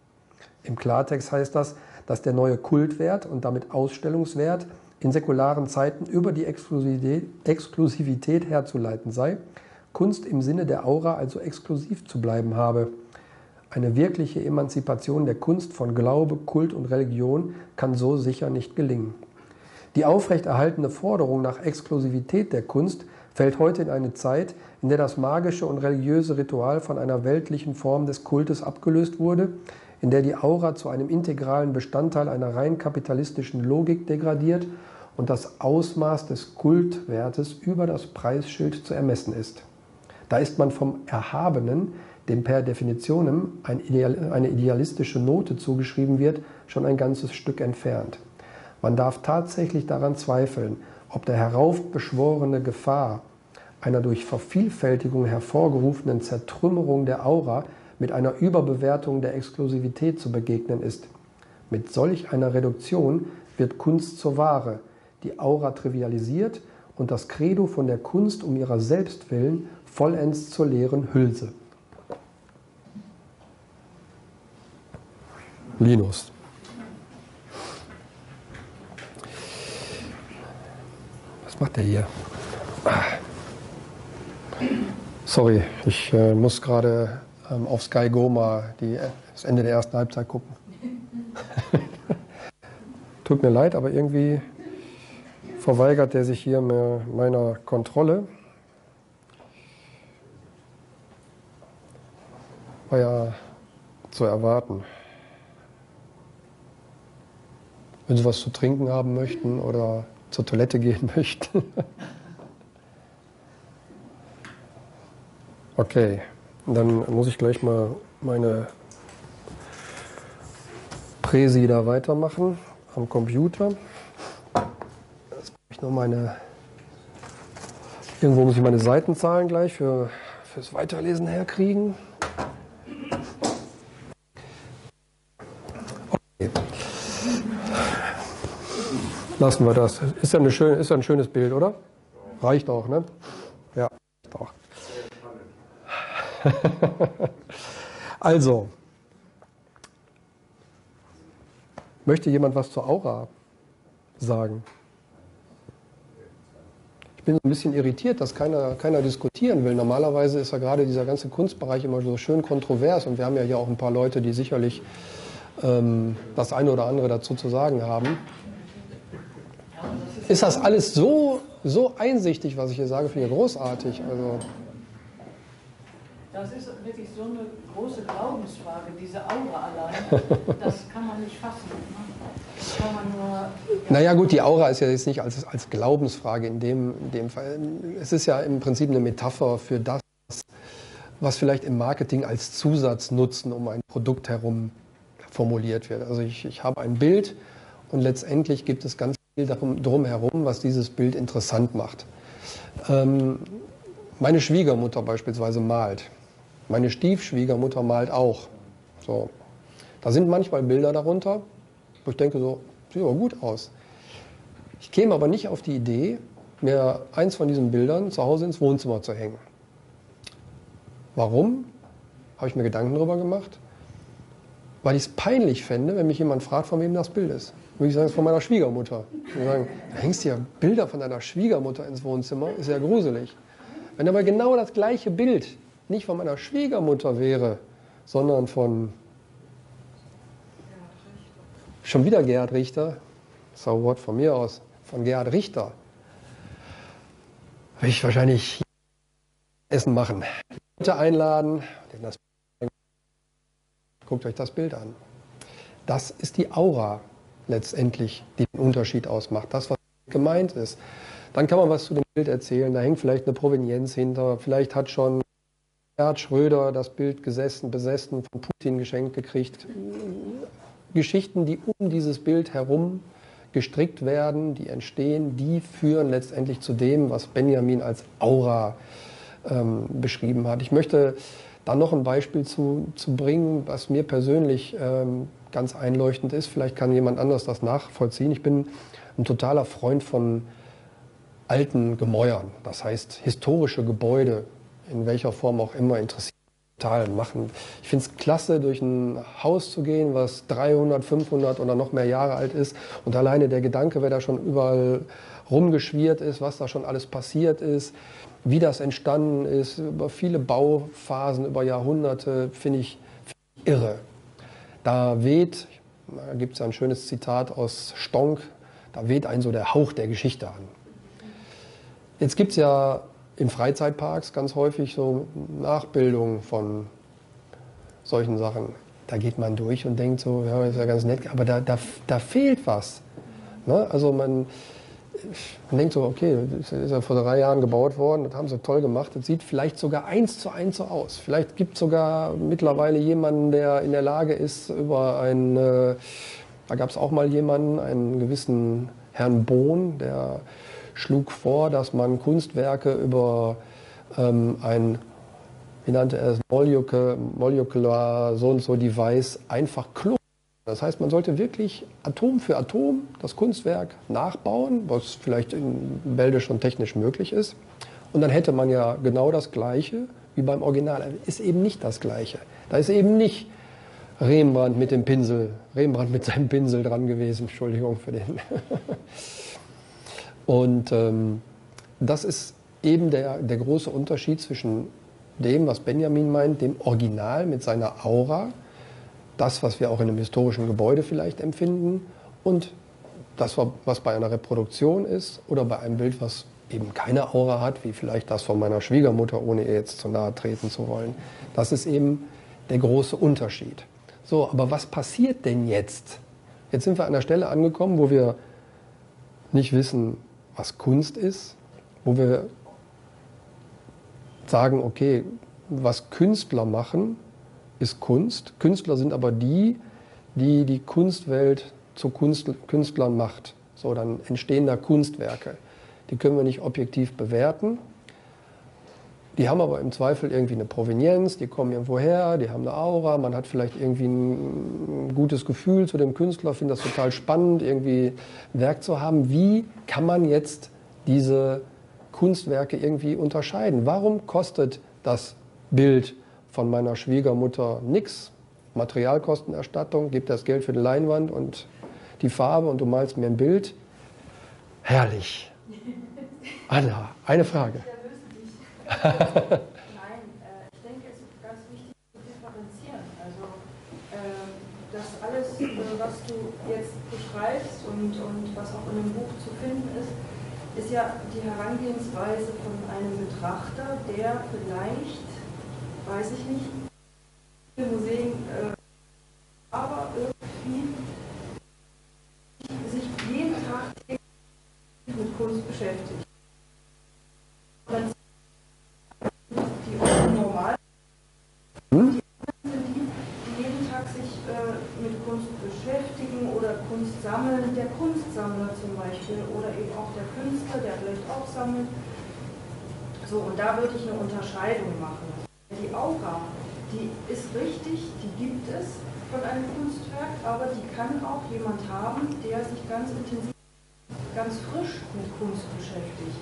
Im Klartext heißt das, dass der neue Kultwert und damit Ausstellungswert in säkularen Zeiten über die Exklusivität herzuleiten sei, Kunst im Sinne der Aura also exklusiv zu bleiben habe. Eine wirkliche Emanzipation der Kunst von Glaube, Kult und Religion kann so sicher nicht gelingen. Die aufrechterhaltene Forderung nach Exklusivität der Kunst fällt heute in eine Zeit, in der das magische und religiöse Ritual von einer weltlichen Form des Kultes abgelöst wurde, in der die Aura zu einem integralen Bestandteil einer rein kapitalistischen Logik degradiert und das Ausmaß des Kultwertes über das Preisschild zu ermessen ist. Da ist man vom Erhabenen, dem per Definitionem eine idealistische Note zugeschrieben wird, schon ein ganzes Stück entfernt. Man darf tatsächlich daran zweifeln, ob der heraufbeschworene Gefahr einer durch Vervielfältigung hervorgerufenen Zertrümmerung der Aura mit einer Überbewertung der Exklusivität zu begegnen ist. Mit solch einer Reduktion wird Kunst zur Ware, die Aura trivialisiert und das Credo von der Kunst um ihrer selbst willen vollends zur leeren Hülse. Linus. Was macht der hier? Sorry, ich muss gerade auf Sky Go mal das Ende der ersten Halbzeit gucken. Tut mir leid, aber irgendwie verweigert der sich hier meiner Kontrolle. War ja zu erwarten. Wenn Sie was zu trinken haben möchten oder zur Toilette gehen möchten. Okay, dann muss ich gleich mal meine Präsi da weitermachen am Computer. Jetzt brauche ich noch irgendwo muss ich meine Seitenzahlen gleich fürs Weiterlesen herkriegen. Okay. Lassen wir das. Ist ja ein schönes Bild, oder? Reicht auch, ne? Ja, reicht auch. Also, möchte jemand was zur Aura sagen? Ich bin so ein bisschen irritiert, dass keiner diskutieren will. Normalerweise ist ja gerade dieser ganze Kunstbereich immer so schön kontrovers und wir haben ja hier auch ein paar Leute, die sicherlich das eine oder andere dazu zu sagen haben. Ist das alles so einsichtig, was ich hier sage, finde ich großartig. Also
das ist wirklich so eine große Glaubensfrage, diese Aura allein, das kann man nicht fassen. Ne? Kann man nur,
Naja gut, die Aura ist ja jetzt nicht als Glaubensfrage in dem Fall. Es ist ja im Prinzip eine Metapher für das, was vielleicht im Marketing als Zusatznutzen um ein Produkt herum formuliert wird. Also ich habe ein Bild und letztendlich gibt es ganz viel drum herum, was dieses Bild interessant macht. Meine Schwiegermutter beispielsweise malt. Meine Stiefschwiegermutter malt auch. So. Da sind manchmal Bilder darunter, wo ich denke, so, sieht aber gut aus. Ich käme aber nicht auf die Idee, mir eins von diesen Bildern zu Hause ins Wohnzimmer zu hängen. Warum? Habe ich mir Gedanken darüber gemacht. Weil ich es peinlich fände, wenn mich jemand fragt, von wem das Bild ist. Würde ich sagen, es ist von meiner Schwiegermutter. Ich sagen, du hängst dir Bilder von deiner Schwiegermutter ins Wohnzimmer, ist ja gruselig. Wenn aber genau das gleiche Bild nicht von meiner Schwiegermutter wäre, sondern von schon wieder Gerhard Richter, so Wort von mir aus, von Gerhard Richter, würde ich wahrscheinlich Essen machen. Leute einladen, guckt euch das Bild an. Das ist die Aura letztendlich, die den Unterschied ausmacht. Das, was gemeint ist. Dann kann man was zu dem Bild erzählen. Da hängt vielleicht eine Provenienz hinter. Vielleicht hat schon Gerhard Schröder das Bild besessen, von Putin geschenkt gekriegt. Geschichten, die um dieses Bild herum gestrickt werden, die entstehen, die führen letztendlich zu dem, was Benjamin als Aura beschrieben hat. Ich möchte da noch ein Beispiel zu bringen, was mir persönlich ganz einleuchtend ist. Vielleicht kann jemand anders das nachvollziehen. Ich bin ein totaler Freund von alten Gemäuern. Das heißt, historische Gebäude, in welcher Form auch immer, interessiert total machen. Ich finde es klasse, durch ein Haus zu gehen, was 300, 500 oder noch mehr Jahre alt ist. Und alleine der Gedanke, wer da schon überall rumgeschwirrt ist, was da schon alles passiert ist, wie das entstanden ist, über viele Bauphasen, über Jahrhunderte, finde ich irre. Da gibt es ja ein schönes Zitat aus Stonk, da weht einen so der Hauch der Geschichte an. Jetzt gibt es ja in Freizeitparks ganz häufig so Nachbildungen von solchen Sachen. Da geht man durch und denkt so, ja, ist ja ganz nett, aber da fehlt was. Ne? Also man denkt so, okay, das ist ja vor 3 Jahren gebaut worden, das haben sie toll gemacht, das sieht vielleicht sogar 1:1 so aus. Vielleicht gibt es sogar mittlerweile jemanden, der in der Lage ist, da gab es auch mal jemanden, einen gewissen Herrn Bohn, der schlug vor, dass man Kunstwerke über wie nannte er es, Molecular so und so Device einfach klonen. Das heißt, man sollte wirklich Atom für Atom das Kunstwerk nachbauen, was vielleicht in Bälde schon technisch möglich ist. Und dann hätte man ja genau das Gleiche wie beim Original. Ist eben nicht das Gleiche. Da ist eben nicht Rembrandt mit seinem Pinsel dran gewesen. Entschuldigung für den. Und das ist eben der große Unterschied zwischen dem, was Benjamin meint, dem Original mit seiner Aura, das, was wir auch in einem historischen Gebäude vielleicht empfinden, und das, was bei einer Reproduktion ist oder bei einem Bild, was eben keine Aura hat, wie vielleicht das von meiner Schwiegermutter, ohne ihr jetzt zu nahe treten zu wollen. Das ist eben der große Unterschied. So, aber was passiert denn jetzt? Jetzt sind wir an einer Stelle angekommen, wo wir nicht wissen, was Kunst ist, wo wir sagen, okay, was Künstler machen, ist Kunst. Künstler sind aber die Kunstwelt zu Künstlern macht. So, dann entstehen da Kunstwerke. Die können wir nicht objektiv bewerten. Die haben aber im Zweifel irgendwie eine Provenienz, die kommen irgendwo her, die haben eine Aura, man hat vielleicht irgendwie ein gutes Gefühl zu dem Künstler, findet das total spannend, irgendwie ein Werk zu haben. Wie kann man jetzt diese Kunstwerke irgendwie unterscheiden? Warum kostet das Bild von meiner Schwiegermutter nichts? Materialkostenerstattung, gib das Geld für die Leinwand und die Farbe und du malst mir ein Bild. Herrlich. Anna, eine Frage.
Nein, ich denke, es ist ganz wichtig zu differenzieren. Also das alles, was du jetzt beschreibst und was auch in dem Buch zu finden ist ja die Herangehensweise von einem Betrachter, der vielleicht, weiß ich nicht, viele Museen, aber irgendwie beschäftigt. Die normal sind die jeden Tag sich mit Kunst beschäftigen oder Kunst sammeln. Der Kunstsammler zum Beispiel oder eben auch der Künstler, der vielleicht auch sammelt. So, und da würde ich eine Unterscheidung machen. Die Aura, die ist richtig, die gibt es von einem Kunstwerk, aber die kann auch jemand haben, der sich ganz intensiv, ganz frisch mit Kunst beschäftigt.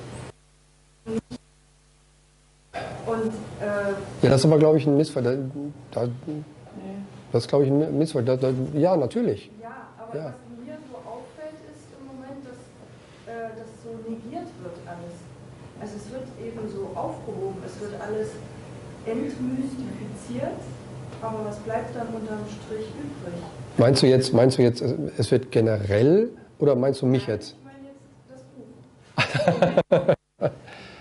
Und,
ja, das ist aber, glaube ich, ein Missverständnis. Das ist, glaube ich, ein Missverständnis. Ja, natürlich.
ja, aber
Ja.
was mir so auffällt, ist im Moment, dass das so negiert wird alles. Also es wird eben so aufgehoben, es wird alles entmystifiziert, aber was bleibt dann unterm Strich übrig?
Meinst du jetzt, es wird generell oder meinst du mich jetzt?
Ich meine jetzt das Buch.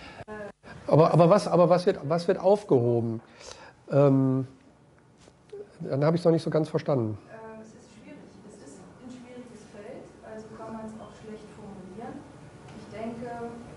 Aber was wird aufgehoben? Dann habe ich es noch nicht so ganz verstanden.
Es ist schwierig. Es ist ein schwieriges Feld, also kann man es auch schlecht formulieren. Ich denke,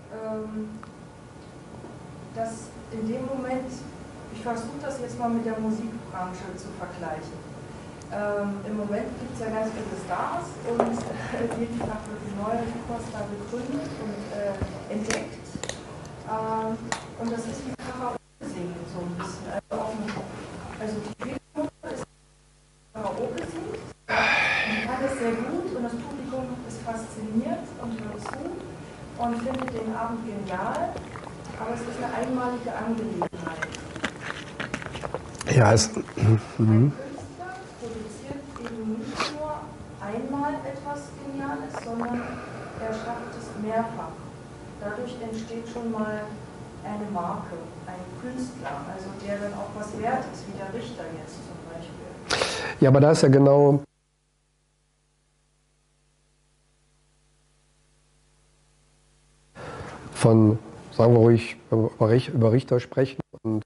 dass in dem Moment, ich versuche das jetzt mal mit der Musikbranche zu vergleichen. Im Moment gibt es ja ganz viele Stars und jeden Tag wird ein neuer Superstar gegründet und entdeckt. Und das ist wie Karaoke singen so ein bisschen. Also die Spielgruppe ist Karaoke singt, die kann es sehr gut und das Publikum ist fasziniert und hört zu und findet den Abend genial, aber es ist eine einmalige Angelegenheit.
Ja, es.
Ein Künstler produziert eben nicht nur einmal etwas Geniales, sondern er schafft es mehrfach. Dadurch entsteht schon mal eine Marke, ein Künstler, also der dann auch was wert ist, wie der Richter jetzt zum Beispiel.
Ja, aber da ist ja genau. Von, sagen wir ruhig, über Richter sprechen und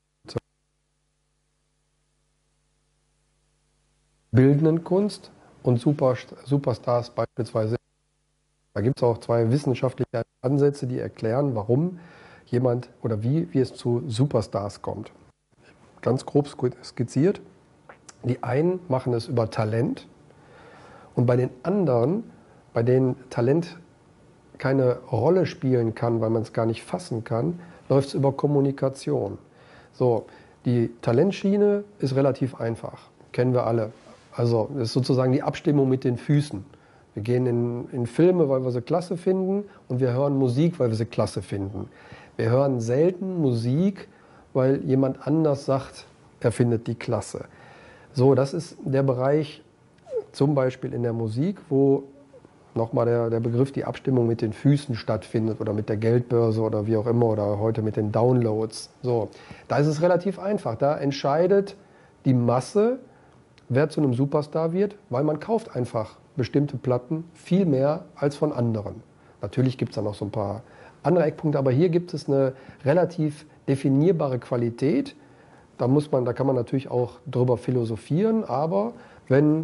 bildenden Kunst und Superstars beispielsweise. Da gibt es auch zwei wissenschaftliche Ansätze, die erklären, warum jemand oder wie es zu Superstars kommt. Ganz grob skizziert. Die einen machen es über Talent und bei den anderen, bei denen Talent keine Rolle spielen kann, weil man es gar nicht fassen kann, läuft es über Kommunikation. So, die Talentschiene ist relativ einfach, kennen wir alle. Also das ist sozusagen die Abstimmung mit den Füßen. Wir gehen in Filme, weil wir sie klasse finden und wir hören Musik, weil wir sie klasse finden. Wir hören selten Musik, weil jemand anders sagt, er findet die klasse. So, das ist der Bereich zum Beispiel in der Musik, wo nochmal der Begriff die Abstimmung mit den Füßen stattfindet oder mit der Geldbörse oder wie auch immer oder heute mit den Downloads. So, da ist es relativ einfach. Da entscheidet die Masse, wer zu einem Superstar wird, weil man kauft einfach bestimmte Platten viel mehr als von anderen. Natürlich gibt es da noch so ein paar andere Eckpunkte, aber hier gibt es eine relativ definierbare Qualität. Da kann man natürlich auch drüber philosophieren, aber wenn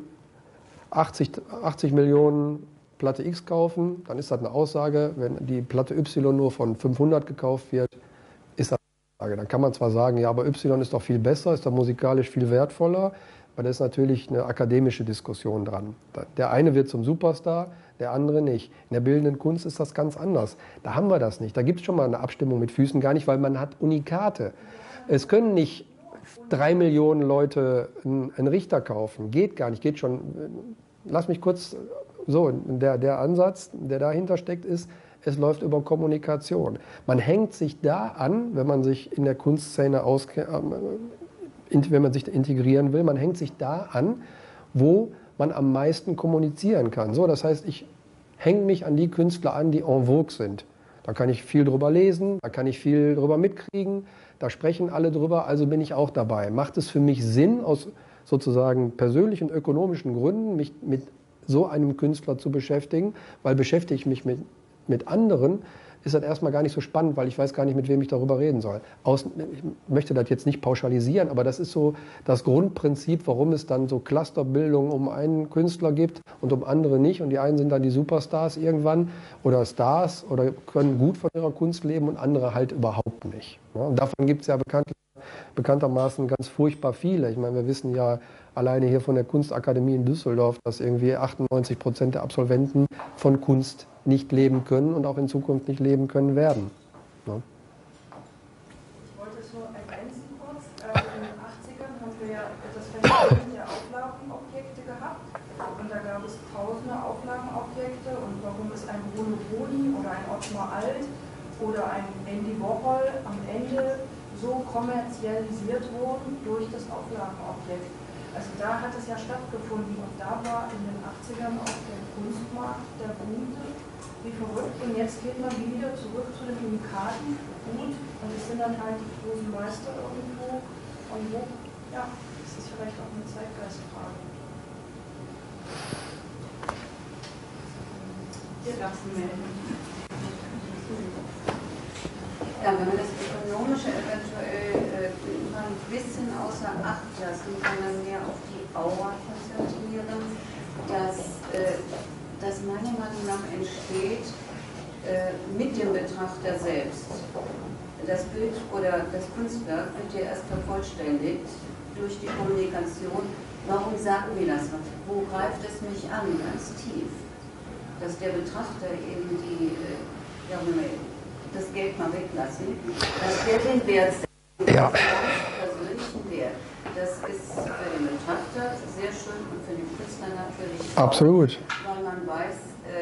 80 Millionen Platte X kaufen, dann ist das eine Aussage. Wenn die Platte Y nur von 500 gekauft wird, ist das eine Aussage. Dann kann man zwar sagen, ja, aber Y ist doch viel besser, ist doch musikalisch viel wertvoller, aber da ist natürlich eine akademische Diskussion dran. Der eine wird zum Superstar, der andere nicht. In der bildenden Kunst ist das ganz anders. Da haben wir das nicht. Da gibt es schon mal eine Abstimmung mit Füßen gar nicht, weil man hat Unikate. Es können nicht 3 Millionen Leute einen Richter kaufen. Geht gar nicht. Geht schon. Lass mich kurz so. Der Ansatz, der dahinter steckt, ist, es läuft über Kommunikation. Man hängt sich da an, wenn man sich in der Kunstszene wenn man sich integrieren will, man hängt sich da an, wo man am meisten kommunizieren kann. So, das heißt, ich hänge mich an die Künstler an, die en vogue sind. Da kann ich viel drüber lesen, da kann ich viel drüber mitkriegen, da sprechen alle drüber, also bin ich auch dabei. Macht es für mich Sinn, aus sozusagen persönlichen, ökonomischen Gründen, mich mit so einem Künstler zu beschäftigen, weil beschäftige ich mich mit mit anderen ist das erstmal gar nicht so spannend, weil ich weiß gar nicht, mit wem ich darüber reden soll. Ich möchte das jetzt nicht pauschalisieren, aber das ist so das Grundprinzip, warum es dann so Clusterbildungen um einen Künstler gibt und um andere nicht. Und die einen sind dann die Superstars irgendwann oder Stars oder können gut von ihrer Kunst leben und andere halt überhaupt nicht. Und davon gibt es ja bekanntermaßen ganz furchtbar viele. Ich meine, wir wissen ja alleine hier von der Kunstakademie in Düsseldorf, dass irgendwie 98% der Absolventen von Kunst nicht leben können und auch in Zukunft nicht leben können werden. Ja.
Ich wollte es nur ergänzen kurz. In den 80ern haben wir ja das Phänomen der Auflagenobjekte gehabt. Und da gab es tausende Auflagenobjekte. Und warum ist ein Bruno Boni oder ein Ottmar Alt oder ein Andy Warhol am Ende so kommerzialisiert wurden durch das Auflagenobjekt? Also da hat es ja stattgefunden und da war in den 80ern auch der Kunstmarkt, der boomte wie verrückt und jetzt geht man wieder zurück zu den Unikaten, gut, und es sind dann halt die großen Meister irgendwo und wo, ja, das ist vielleicht auch eine Zeitgeistfrage.
Hier darfst du melden. Ja, wenn man das Ökonomische eventuell ein bisschen außer Acht lassen, kann man mehr auf die Aura konzentrieren, dass meiner Meinung nach entsteht mit dem Betrachter selbst. Das Bild oder das Kunstwerk wird ja erst vervollständigt durch die Kommunikation. Warum sagen wir das? Wo greift es mich an? Ganz tief. Dass der Betrachter eben das Geld mal weglassen, dass der den Wert setzt,
Ja.
den persönlichen Wert. Das ist für den Betrachter sehr schön und für den Künstler natürlich
Absolut.
auch, weil man weiß,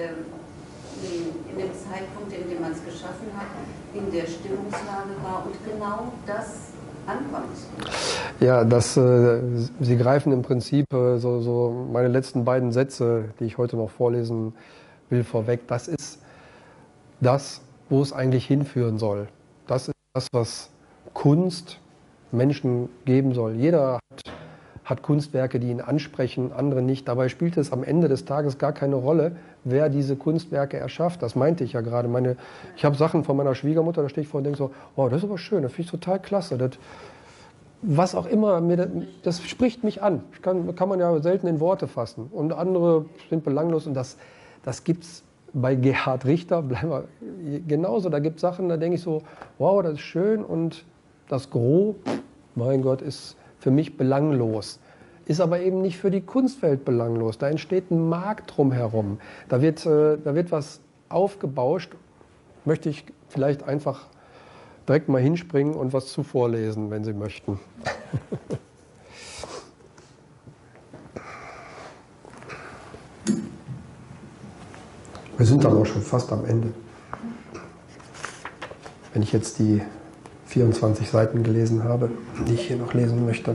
in dem Zeitpunkt, in dem man es geschaffen hat, in der Stimmungslage war und genau das ankommt.
Ja, Sie greifen im Prinzip so meine letzten beiden Sätze, die ich heute noch vorlesen will, vorweg. Das ist das, wo es eigentlich hinführen soll. Das ist das, was Kunst Menschen geben soll. Jeder hat Kunstwerke, die ihn ansprechen, andere nicht. Dabei spielt es am Ende des Tages gar keine Rolle, wer diese Kunstwerke erschafft. Das meinte ich ja gerade. Ich habe Sachen von meiner Schwiegermutter, da stehe ich vor und denke so, oh, das ist aber schön, das finde ich total klasse. Was auch immer, das spricht mich an. Kann man ja selten in Worte fassen. Und andere sind belanglos. Und das gibt es bei Gerhard Richter, bleiben wir genauso. Da gibt es Sachen, da denke ich so, wow, das ist schön. Und das Gros, mein Gott, ist für mich belanglos. Ist aber eben nicht für die Kunstwelt belanglos. Da entsteht ein Markt drumherum. Da wird was aufgebauscht. Möchte ich vielleicht einfach direkt mal hinspringen und was zu vorlesen, wenn Sie möchten. Wir sind dann auch schon fast am Ende. Wenn ich jetzt die 24 Seiten gelesen habe, die ich hier noch lesen möchte.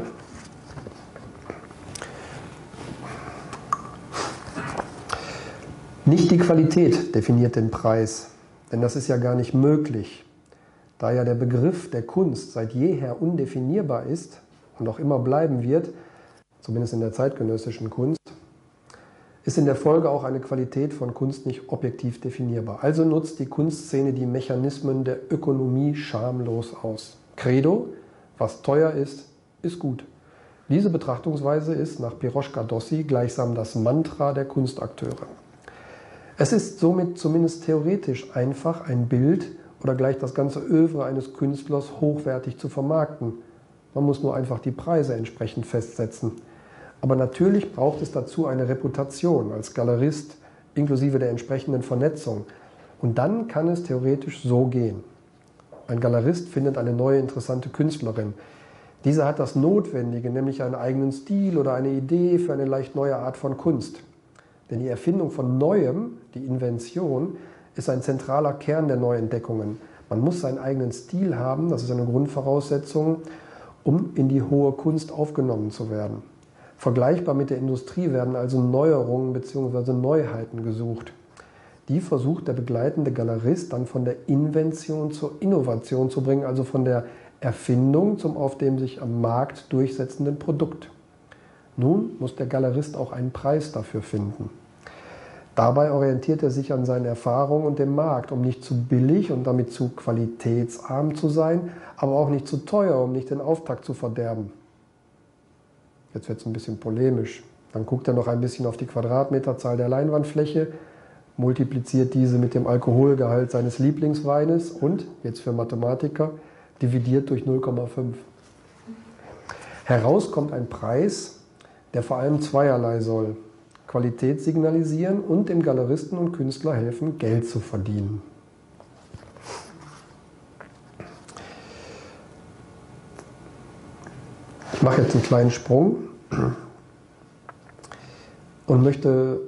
Nicht die Qualität definiert den Preis, denn das ist ja gar nicht möglich. Da ja der Begriff der Kunst seit jeher undefinierbar ist und auch immer bleiben wird, zumindest in der zeitgenössischen Kunst, ist in der Folge auch eine Qualität von Kunst nicht objektiv definierbar. Also nutzt die Kunstszene die Mechanismen der Ökonomie schamlos aus. Credo, was teuer ist, ist gut. Diese Betrachtungsweise ist nach Piroschka Dossi gleichsam das Mantra der Kunstakteure. Es ist somit zumindest theoretisch einfach, ein Bild oder gleich das ganze Œuvre eines Künstlers hochwertig zu vermarkten. Man muss nur einfach die Preise entsprechend festsetzen. Aber natürlich braucht es dazu eine Reputation als Galerist inklusive der entsprechenden Vernetzung. Und dann kann es theoretisch so gehen. Ein Galerist findet eine neue interessante Künstlerin. Diese hat das Notwendige, nämlich einen eigenen Stil oder eine Idee für eine leicht neue Art von Kunst. Denn die Erfindung von Neuem, die Invention, ist ein zentraler Kern der Neuentdeckungen. Man muss seinen eigenen Stil haben, das ist eine Grundvoraussetzung, um in die hohe Kunst aufgenommen zu werden. Vergleichbar mit der Industrie werden also Neuerungen bzw. Neuheiten gesucht. Die versucht der begleitende Galerist dann von der Invention zur Innovation zu bringen, also von der Erfindung zum auf dem sich am Markt durchsetzenden Produkt. Nun muss der Galerist auch einen Preis dafür finden. Dabei orientiert er sich an seinen Erfahrungen und dem Markt, um nicht zu billig und damit zu qualitätsarm zu sein, aber auch nicht zu teuer, um nicht den Auftakt zu verderben. Jetzt wird es ein bisschen polemisch. Dann guckt er noch ein bisschen auf die Quadratmeterzahl der Leinwandfläche, multipliziert diese mit dem Alkoholgehalt seines Lieblingsweines und, jetzt für Mathematiker, dividiert durch 0,5. Heraus kommt ein Preis, der vor allem zweierlei soll: Qualität signalisieren und dem Galeristen und Künstler helfen, Geld zu verdienen. Ich mache jetzt einen kleinen Sprung und möchte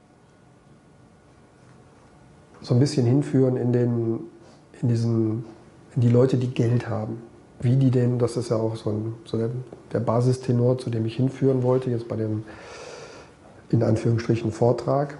so ein bisschen hinführen in die Leute, die Geld haben. Wie die denn, das ist ja auch so der Basistenor, zu dem ich hinführen wollte, jetzt bei dem, in Anführungsstrichen, Vortrag.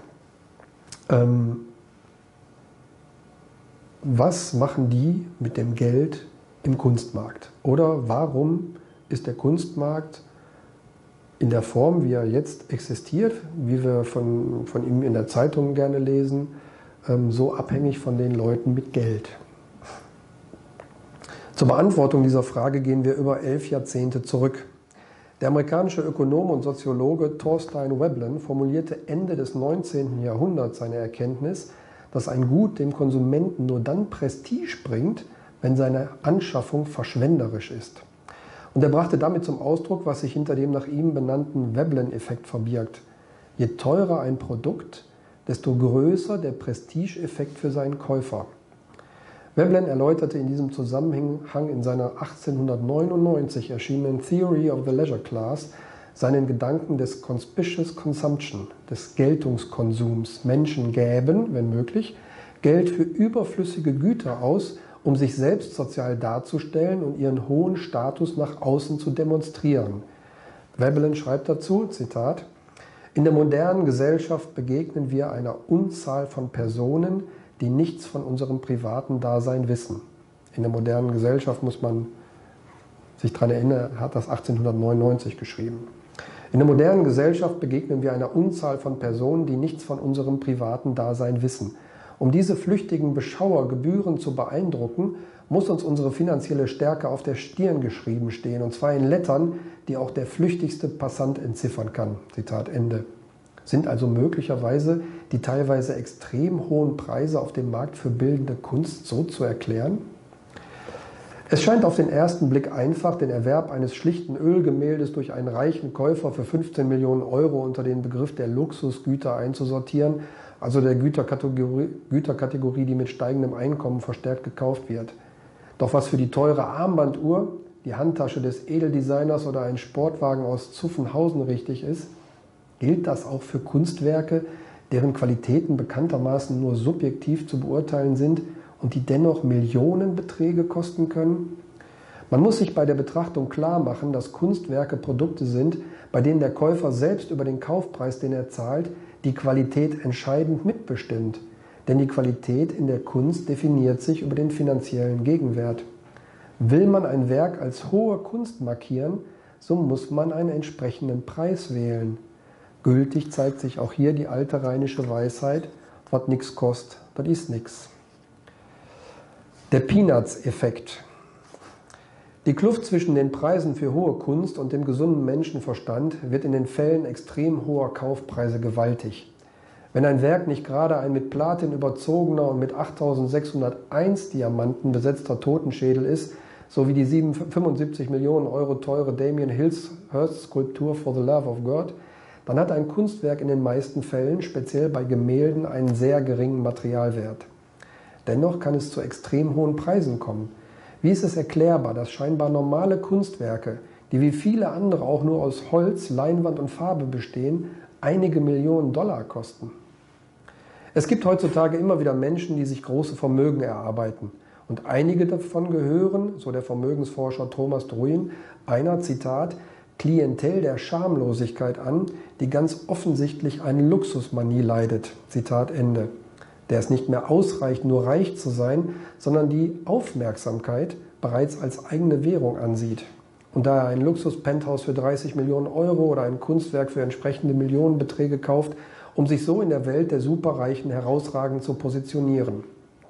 Was machen die mit dem Geld im Kunstmarkt? Oder warum ist der Kunstmarkt in der Form, wie er jetzt existiert, wie wir von ihm in der Zeitung gerne lesen, so abhängig von den Leuten mit Geld? Zur Beantwortung dieser Frage gehen wir über 11 Jahrzehnte zurück. Der amerikanische Ökonom und Soziologe Thorstein Veblen formulierte Ende des 19. Jahrhunderts seine Erkenntnis, dass ein Gut dem Konsumenten nur dann Prestige bringt, wenn seine Anschaffung verschwenderisch ist. Und er brachte damit zum Ausdruck, was sich hinter dem nach ihm benannten Veblen-Effekt verbirgt. Je teurer ein Produkt, desto größer der Prestigeeffekt für seinen Käufer. Veblen erläuterte in diesem Zusammenhang in seiner 1899 erschienenen Theory of the Leisure Class seinen Gedanken des Conspicuous Consumption, des Geltungskonsums. Menschen gäben, wenn möglich, Geld für überflüssige Güter aus, um sich selbst sozial darzustellen und ihren hohen Status nach außen zu demonstrieren. Veblen schreibt dazu, Zitat: In der modernen Gesellschaft begegnen wir einer Unzahl von Personen, die nichts von unserem privaten Dasein wissen. In der modernen Gesellschaft muss man sich daran erinnern, er hat das 1899 geschrieben. In der modernen Gesellschaft begegnen wir einer Unzahl von Personen, die nichts von unserem privaten Dasein wissen. Um diese flüchtigen Beschauer gebührend zu beeindrucken, muss uns unsere finanzielle Stärke auf der Stirn geschrieben stehen, und zwar in Lettern, die auch der flüchtigste Passant entziffern kann. Zitat Ende. Sind also möglicherweise die teilweise extrem hohen Preise auf dem Markt für bildende Kunst so zu erklären? Es scheint auf den ersten Blick einfach, den Erwerb eines schlichten Ölgemäldes durch einen reichen Käufer für 15 Millionen Euro unter den Begriff der Luxusgüter einzusortieren, also der Güterkategorie, die mit steigendem Einkommen verstärkt gekauft wird. Doch was für die teure Armbanduhr, die Handtasche des Edeldesigners oder ein Sportwagen aus Zuffenhausen richtig ist, gilt das auch für Kunstwerke, deren Qualitäten bekanntermaßen nur subjektiv zu beurteilen sind und die dennoch Millionenbeträge kosten können? Man muss sich bei der Betrachtung klar machen, dass Kunstwerke Produkte sind, bei denen der Käufer selbst über den Kaufpreis, den er zahlt, die Qualität entscheidend mitbestimmt. Denn die Qualität in der Kunst definiert sich über den finanziellen Gegenwert. Will man ein Werk als hohe Kunst markieren, so muss man einen entsprechenden Preis wählen. Gültig zeigt sich auch hier die alte rheinische Weisheit: was nix kostet, das ist nix. Der Peanuts-Effekt. Die Kluft zwischen den Preisen für hohe Kunst und dem gesunden Menschenverstand wird in den Fällen extrem hoher Kaufpreise gewaltig. Wenn ein Werk nicht gerade ein mit Platin überzogener und mit 8601 Diamanten besetzter Totenschädel ist, so wie die 75 Millionen Euro teure Damien Hirst Skulptur For the Love of God, dann hat ein Kunstwerk in den meisten Fällen, speziell bei Gemälden, einen sehr geringen Materialwert. Dennoch kann es zu extrem hohen Preisen kommen. Wie ist es erklärbar, dass scheinbar normale Kunstwerke, die wie viele andere auch nur aus Holz, Leinwand und Farbe bestehen, einige Millionen Dollar kosten? Es gibt heutzutage immer wieder Menschen, die sich große Vermögen erarbeiten. Und einige davon gehören, so der Vermögensforscher Thomas Drouin, einer, Zitat, Klientel der Schamlosigkeit an, die ganz offensichtlich eine Luxusmanie leidet. Zitat Ende. Der es nicht mehr ausreicht, nur reich zu sein, sondern die Aufmerksamkeit bereits als eigene Währung ansieht. Und da er ein Luxus-Penthouse für 30 Millionen Euro oder ein Kunstwerk für entsprechende Millionenbeträge kauft, um sich so in der Welt der Superreichen herausragend zu positionieren.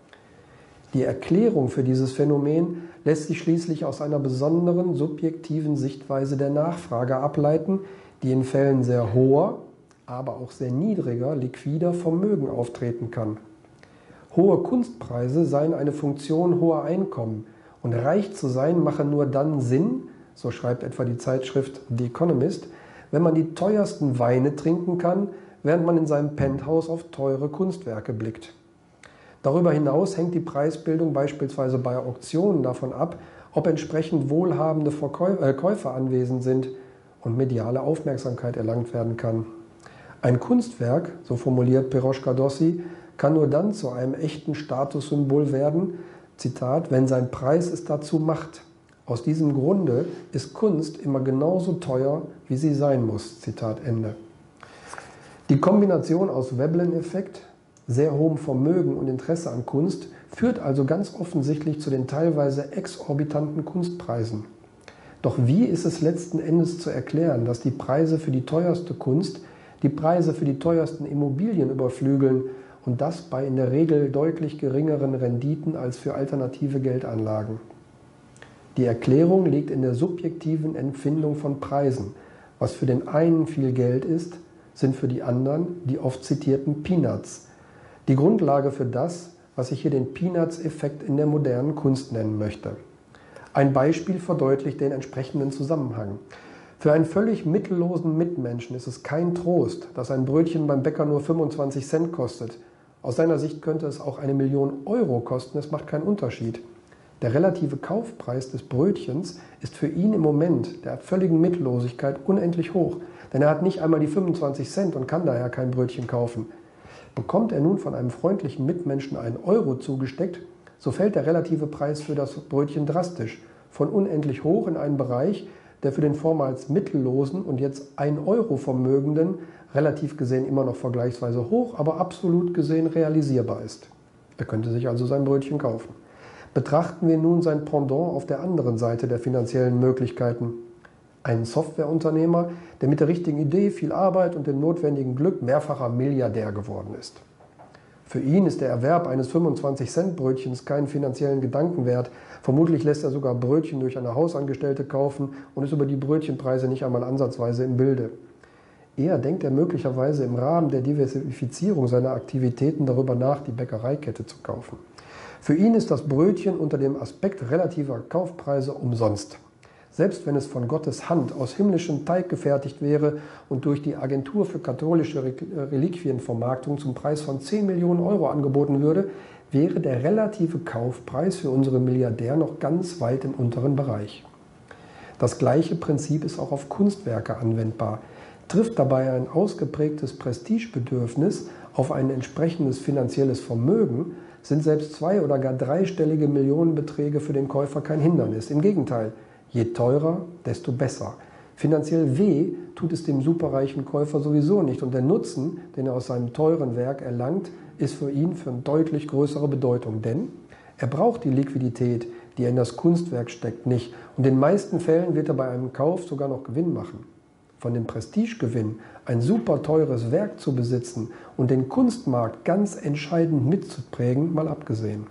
Die Erklärung für dieses Phänomen lässt sich schließlich aus einer besonderen subjektiven Sichtweise der Nachfrage ableiten, die in Fällen sehr hoher, aber auch sehr niedriger liquider Vermögen auftreten kann. Hohe Kunstpreise seien eine Funktion hoher Einkommen und reich zu sein mache nur dann Sinn, so schreibt etwa die Zeitschrift The Economist, wenn man die teuersten Weine trinken kann, während man in seinem Penthouse auf teure Kunstwerke blickt. Darüber hinaus hängt die Preisbildung beispielsweise bei Auktionen davon ab, ob entsprechend wohlhabende Käufer anwesend sind und mediale Aufmerksamkeit erlangt werden kann. Ein Kunstwerk, so formuliert Piroshka Dossi, kann nur dann zu einem echten Statussymbol werden, Zitat, wenn sein Preis es dazu macht. Aus diesem Grunde ist Kunst immer genauso teuer, wie sie sein muss. Zitat Ende. Die Kombination aus Veblen-Effekt, sehr hohem Vermögen und Interesse an Kunst führt also ganz offensichtlich zu den teilweise exorbitanten Kunstpreisen. Doch wie ist es letzten Endes zu erklären, dass die Preise für die teuerste Kunst die Preise für die teuersten Immobilien überflügeln und das bei in der Regel deutlich geringeren Renditen als für alternative Geldanlagen? Die Erklärung liegt in der subjektiven Empfindung von Preisen. Was für den einen viel Geld ist, sind für die anderen die oft zitierten Peanuts. Die Grundlage für das, was ich hier den Peanuts-Effekt in der modernen Kunst nennen möchte. Ein Beispiel verdeutlicht den entsprechenden Zusammenhang. Für einen völlig mittellosen Mitmenschen ist es kein Trost, dass ein Brötchen beim Bäcker nur 25 Cent kostet. Aus seiner Sicht könnte es auch 1 Million Euro kosten, es macht keinen Unterschied. Der relative Kaufpreis des Brötchens ist für ihn im Moment der völligen Mittellosigkeit unendlich hoch, denn er hat nicht einmal die 25 Cent und kann daher kein Brötchen kaufen. Bekommt er nun von einem freundlichen Mitmenschen 1 Euro zugesteckt, so fällt der relative Preis für das Brötchen drastisch, von unendlich hoch in einen Bereich, der für den vormals mittellosen und jetzt 1 Euro Vermögenden relativ gesehen immer noch vergleichsweise hoch, aber absolut gesehen realisierbar ist. Er könnte sich also sein Brötchen kaufen. Betrachten wir nun sein Pendant auf der anderen Seite der finanziellen Möglichkeiten. Einen Softwareunternehmer, der mit der richtigen Idee, viel Arbeit und dem notwendigen Glück mehrfacher Milliardär geworden ist. Für ihn ist der Erwerb eines 25-Cent-Brötchens keinen finanziellen Gedanken wert. Vermutlich lässt er sogar Brötchen durch eine Hausangestellte kaufen und ist über die Brötchenpreise nicht einmal ansatzweise im Bilde. Eher denkt er möglicherweise im Rahmen der Diversifizierung seiner Aktivitäten darüber nach, die Bäckereikette zu kaufen. Für ihn ist das Brötchen unter dem Aspekt relativer Kaufpreise umsonst. Selbst wenn es von Gottes Hand aus himmlischem Teig gefertigt wäre und durch die Agentur für katholische Reliquienvermarktung zum Preis von 10 Millionen Euro angeboten würde, wäre der relative Kaufpreis für unsere Milliardär noch ganz weit im unteren Bereich. Das gleiche Prinzip ist auch auf Kunstwerke anwendbar. Trifft dabei ein ausgeprägtes Prestigebedürfnis auf ein entsprechendes finanzielles Vermögen, sind selbst 2- oder gar 3-stellige Millionenbeträge für den Käufer kein Hindernis. Im Gegenteil, je teurer, desto besser. Finanziell weh tut es dem superreichen Käufer sowieso nicht und der Nutzen, den er aus seinem teuren Werk erlangt, ist für ihn von deutlich größerer Bedeutung, denn er braucht die Liquidität, die er in das Kunstwerk steckt, nicht und in den meisten Fällen wird er bei einem Kauf sogar noch Gewinn machen. Von dem Prestigegewinn, ein super teures Werk zu besitzen und den Kunstmarkt ganz entscheidend mitzuprägen, mal abgesehen.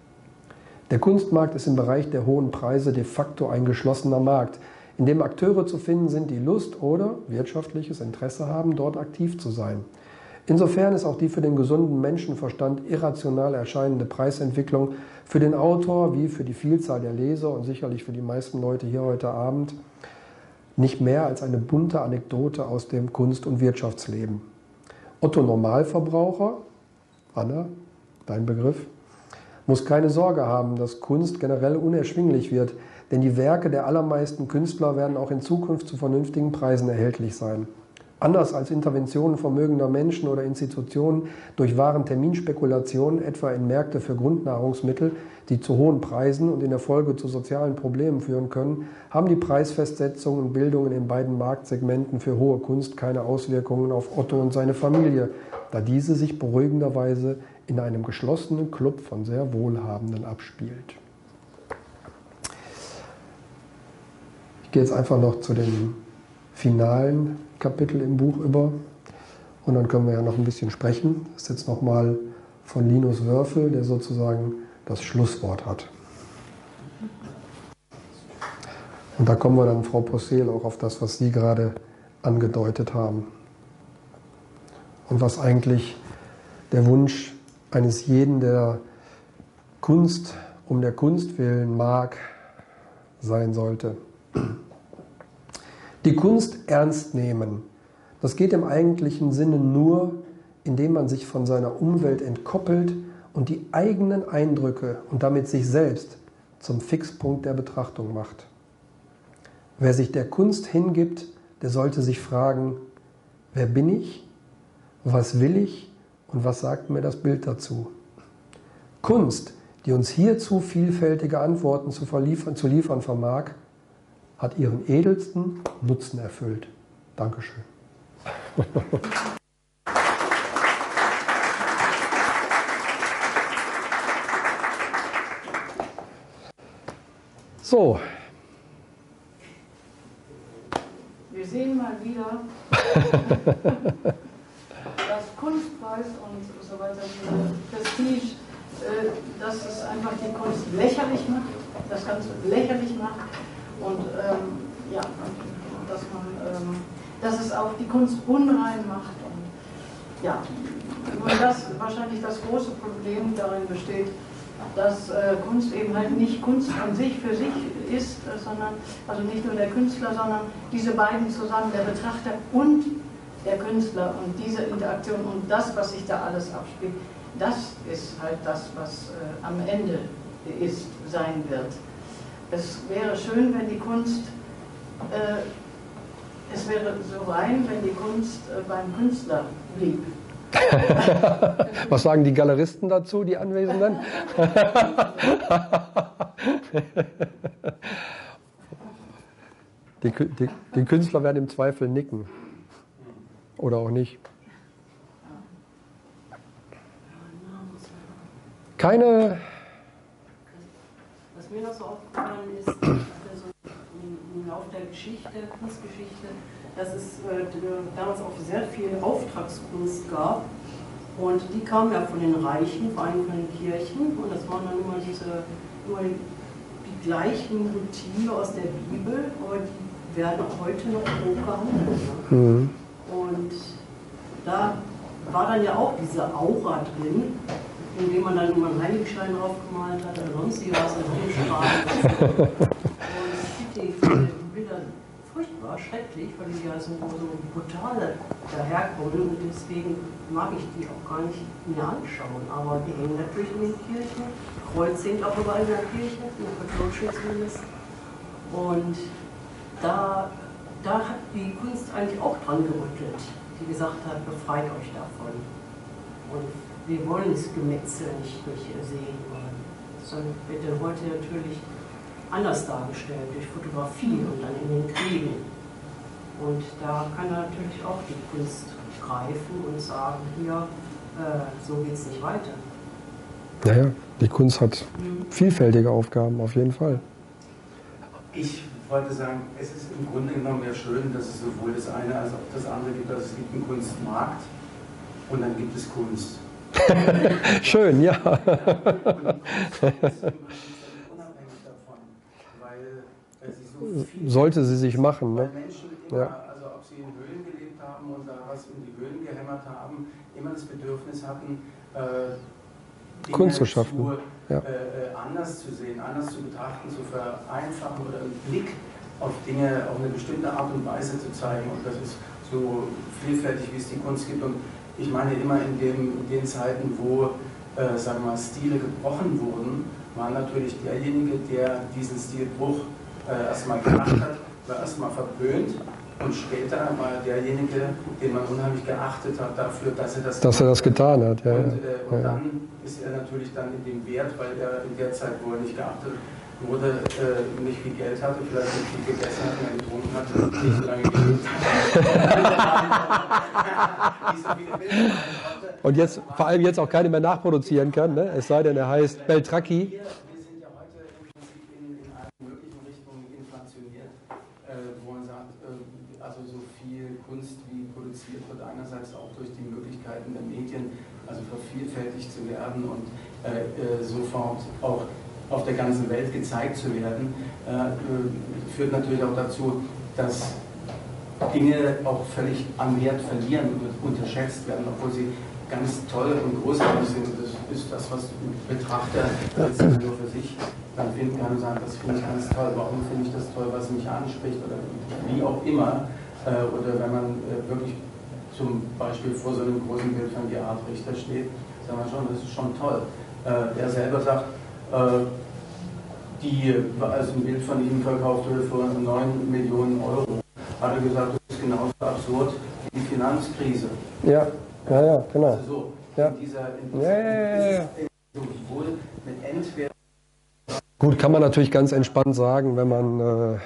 Der Kunstmarkt ist im Bereich der hohen Preise de facto ein geschlossener Markt, in dem Akteure zu finden sind, die Lust oder wirtschaftliches Interesse haben, dort aktiv zu sein. Insofern ist auch die für den gesunden Menschenverstand irrational erscheinende Preisentwicklung für den Autor wie für die Vielzahl der Leser und sicherlich für die meisten Leute hier heute Abend nicht mehr als eine bunte Anekdote aus dem Kunst- und Wirtschaftsleben. Otto Normalverbraucher, Anna, dein Begriff, muss keine Sorge haben, dass Kunst generell unerschwinglich wird, denn die Werke der allermeisten Künstler werden auch in Zukunft zu vernünftigen Preisen erhältlich sein. Anders als Interventionen vermögender Menschen oder Institutionen durch Warenterminspekulationen, etwa in Märkte für Grundnahrungsmittel, die zu hohen Preisen und in der Folge zu sozialen Problemen führen können, haben die Preisfestsetzung und Bildung in den beiden Marktsegmenten für hohe Kunst keine Auswirkungen auf Otto und seine Familie, da diese sich beruhigenderweise in einem geschlossenen Club von sehr Wohlhabenden abspielt. Ich gehe jetzt einfach noch zu dem finalen Kapitel im Buch über Und dann können wir ja noch ein bisschen sprechen. Das ist jetzt nochmal von Linus Wörfel, der sozusagen das Schlusswort hat. Und da kommen wir dann, Frau Possel, auch auf das, was Sie gerade angedeutet haben. Und was eigentlich der Wunsch eines jeden, der Kunst um der Kunst willen mag, sein sollte. Die Kunst ernst nehmen, das geht im eigentlichen Sinne nur, indem man sich von seiner Umwelt entkoppelt und die eigenen Eindrücke und damit sich selbst zum Fixpunkt der Betrachtung macht. Wer sich der Kunst hingibt, der sollte sich fragen, wer bin ich, was will ich und was sagt mir das Bild dazu? Kunst, die uns hierzu vielfältige Antworten zu liefern vermag, hat ihren edelsten Nutzen erfüllt. Dankeschön. So.
Wir sehen mal wieder, dass Kunstpreis und so weiter, Prestige, dass es einfach die Kunst lächerlich macht, das Ganze lächerlich macht und ja, dass es auch die Kunst unrein macht. Und ja, und das wahrscheinlich das große Problem darin besteht, dass Kunst eben halt nicht Kunst an sich für sich ist, sondern also nicht nur der Künstler, sondern diese beiden zusammen, der Betrachter und der Künstler und diese Interaktion und das, was sich da alles abspielt, das ist halt das, was am Ende sein wird. Es wäre schön, wenn die Kunst, es wäre so rein, wenn die Kunst beim Künstler blieb.
Was sagen die Galeristen dazu, die Anwesenden? Die Künstler werden im Zweifel nicken. Oder auch nicht. Keine.
Was mir noch so aufgefallen ist, also im Laufe der Geschichte, Kunstgeschichte, dass es damals auch sehr viel Auftragskunst gab. Und die kam ja von den Reichen, vor allem von den Kirchen. Und das waren dann immer die gleichen Motive aus der Bibel, aber die werden auch heute noch hoch gehandelt. Ne?
Mhm.
Und da war dann ja auch diese Aura drin, indem man dann immer einen Heiligenschein draufgemalt hat oder sonst was in Rumstraßen. Und ich finde die Bilder furchtbar, schrecklich, weil die ja so brutal daherkommen und deswegen mag ich die auch gar nicht mehr anschauen. Aber die hängen natürlich in den Kirchen, Kreuze hängt auch überall in der Kirche, in der katholischen zumindest. Und da hat die Kunst eigentlich auch dran gerüttelt, die gesagt hat, befreit euch davon. Und wir wollen das Gemetzel nicht sehen. Das wird dann heute natürlich anders dargestellt, durch Fotografie und dann in den Kriegen. Und da kann natürlich auch die Kunst greifen und sagen, hier, so geht es nicht weiter.
Naja, die Kunst hat vielfältige Aufgaben, auf jeden Fall.
Ich wollte sagen, es ist im Grunde genommen ja schön, dass es sowohl das eine als auch das andere gibt. Also es gibt einen Kunstmarkt und dann gibt es Kunst.
Schön, ja.
Und die Kunst ist unabhängig davon, weil sie so viel...
Sollte sie sich machen, ne?
Weil Menschen immer, also ob sie in Höhlen gelebt haben und da was in die Höhlen gehämmert haben, immer das Bedürfnis hatten, Dinge
Kunst zu schaffen.
Anders zu sehen, anders zu betrachten, zu vereinfachen oder einen Blick auf Dinge auf eine bestimmte Art und Weise zu zeigen. Und das ist so vielfältig, wie es die Kunst gibt. Und ich meine, immer in den Zeiten, wo sagen wir mal, Stile gebrochen wurden, war natürlich derjenige, der diesen Stilbruch erstmal gemacht hat, war erstmal verpönt. Und später war derjenige, den man unheimlich geachtet hat dafür, dass er das getan hat. Ja, und dann ist er natürlich dann in dem Wert, weil er in der Zeit, wo er nicht geachtet wurde, nicht viel Geld hatte, vielleicht nicht viel gegessen hat, mehr getrunken hat, nicht so lange gelebt hat.
Und jetzt, vor allem jetzt auch keine mehr nachproduzieren kann, ne? Es sei denn, er heißt Beltracchi.
Wir sind ja heute im Prinzip in allen möglichen Richtungen inflationiert, wo man sagt, also so viel Kunst wie produziert wird, einerseits auch durch die also vervielfältigt zu werden und sofort auch auf der ganzen Welt gezeigt zu werden, führt natürlich auch dazu, dass Dinge auch völlig an Wert verlieren und unterschätzt werden, obwohl sie ganz toll und großartig sind. Das ist das, was ein Betrachter letztendlich nur für sich dann finden kann und sagen, das finde ich ganz toll. Warum finde ich das toll, was mich anspricht oder wie auch immer. Oder wenn man wirklich zum Beispiel vor so einem großen Bild von Gerhard Richter steht, sagen wir schon, das ist schon toll. Er selber sagt, als ein Bild von ihm verkauft wurde für 9 Millionen Euro, hat er gesagt, das ist genauso absurd wie die Finanzkrise.
Ja, genau.
Also so,
ja.
in dieser sowohl mit Endwert.
Gut, kann man natürlich ganz entspannt sagen, wenn man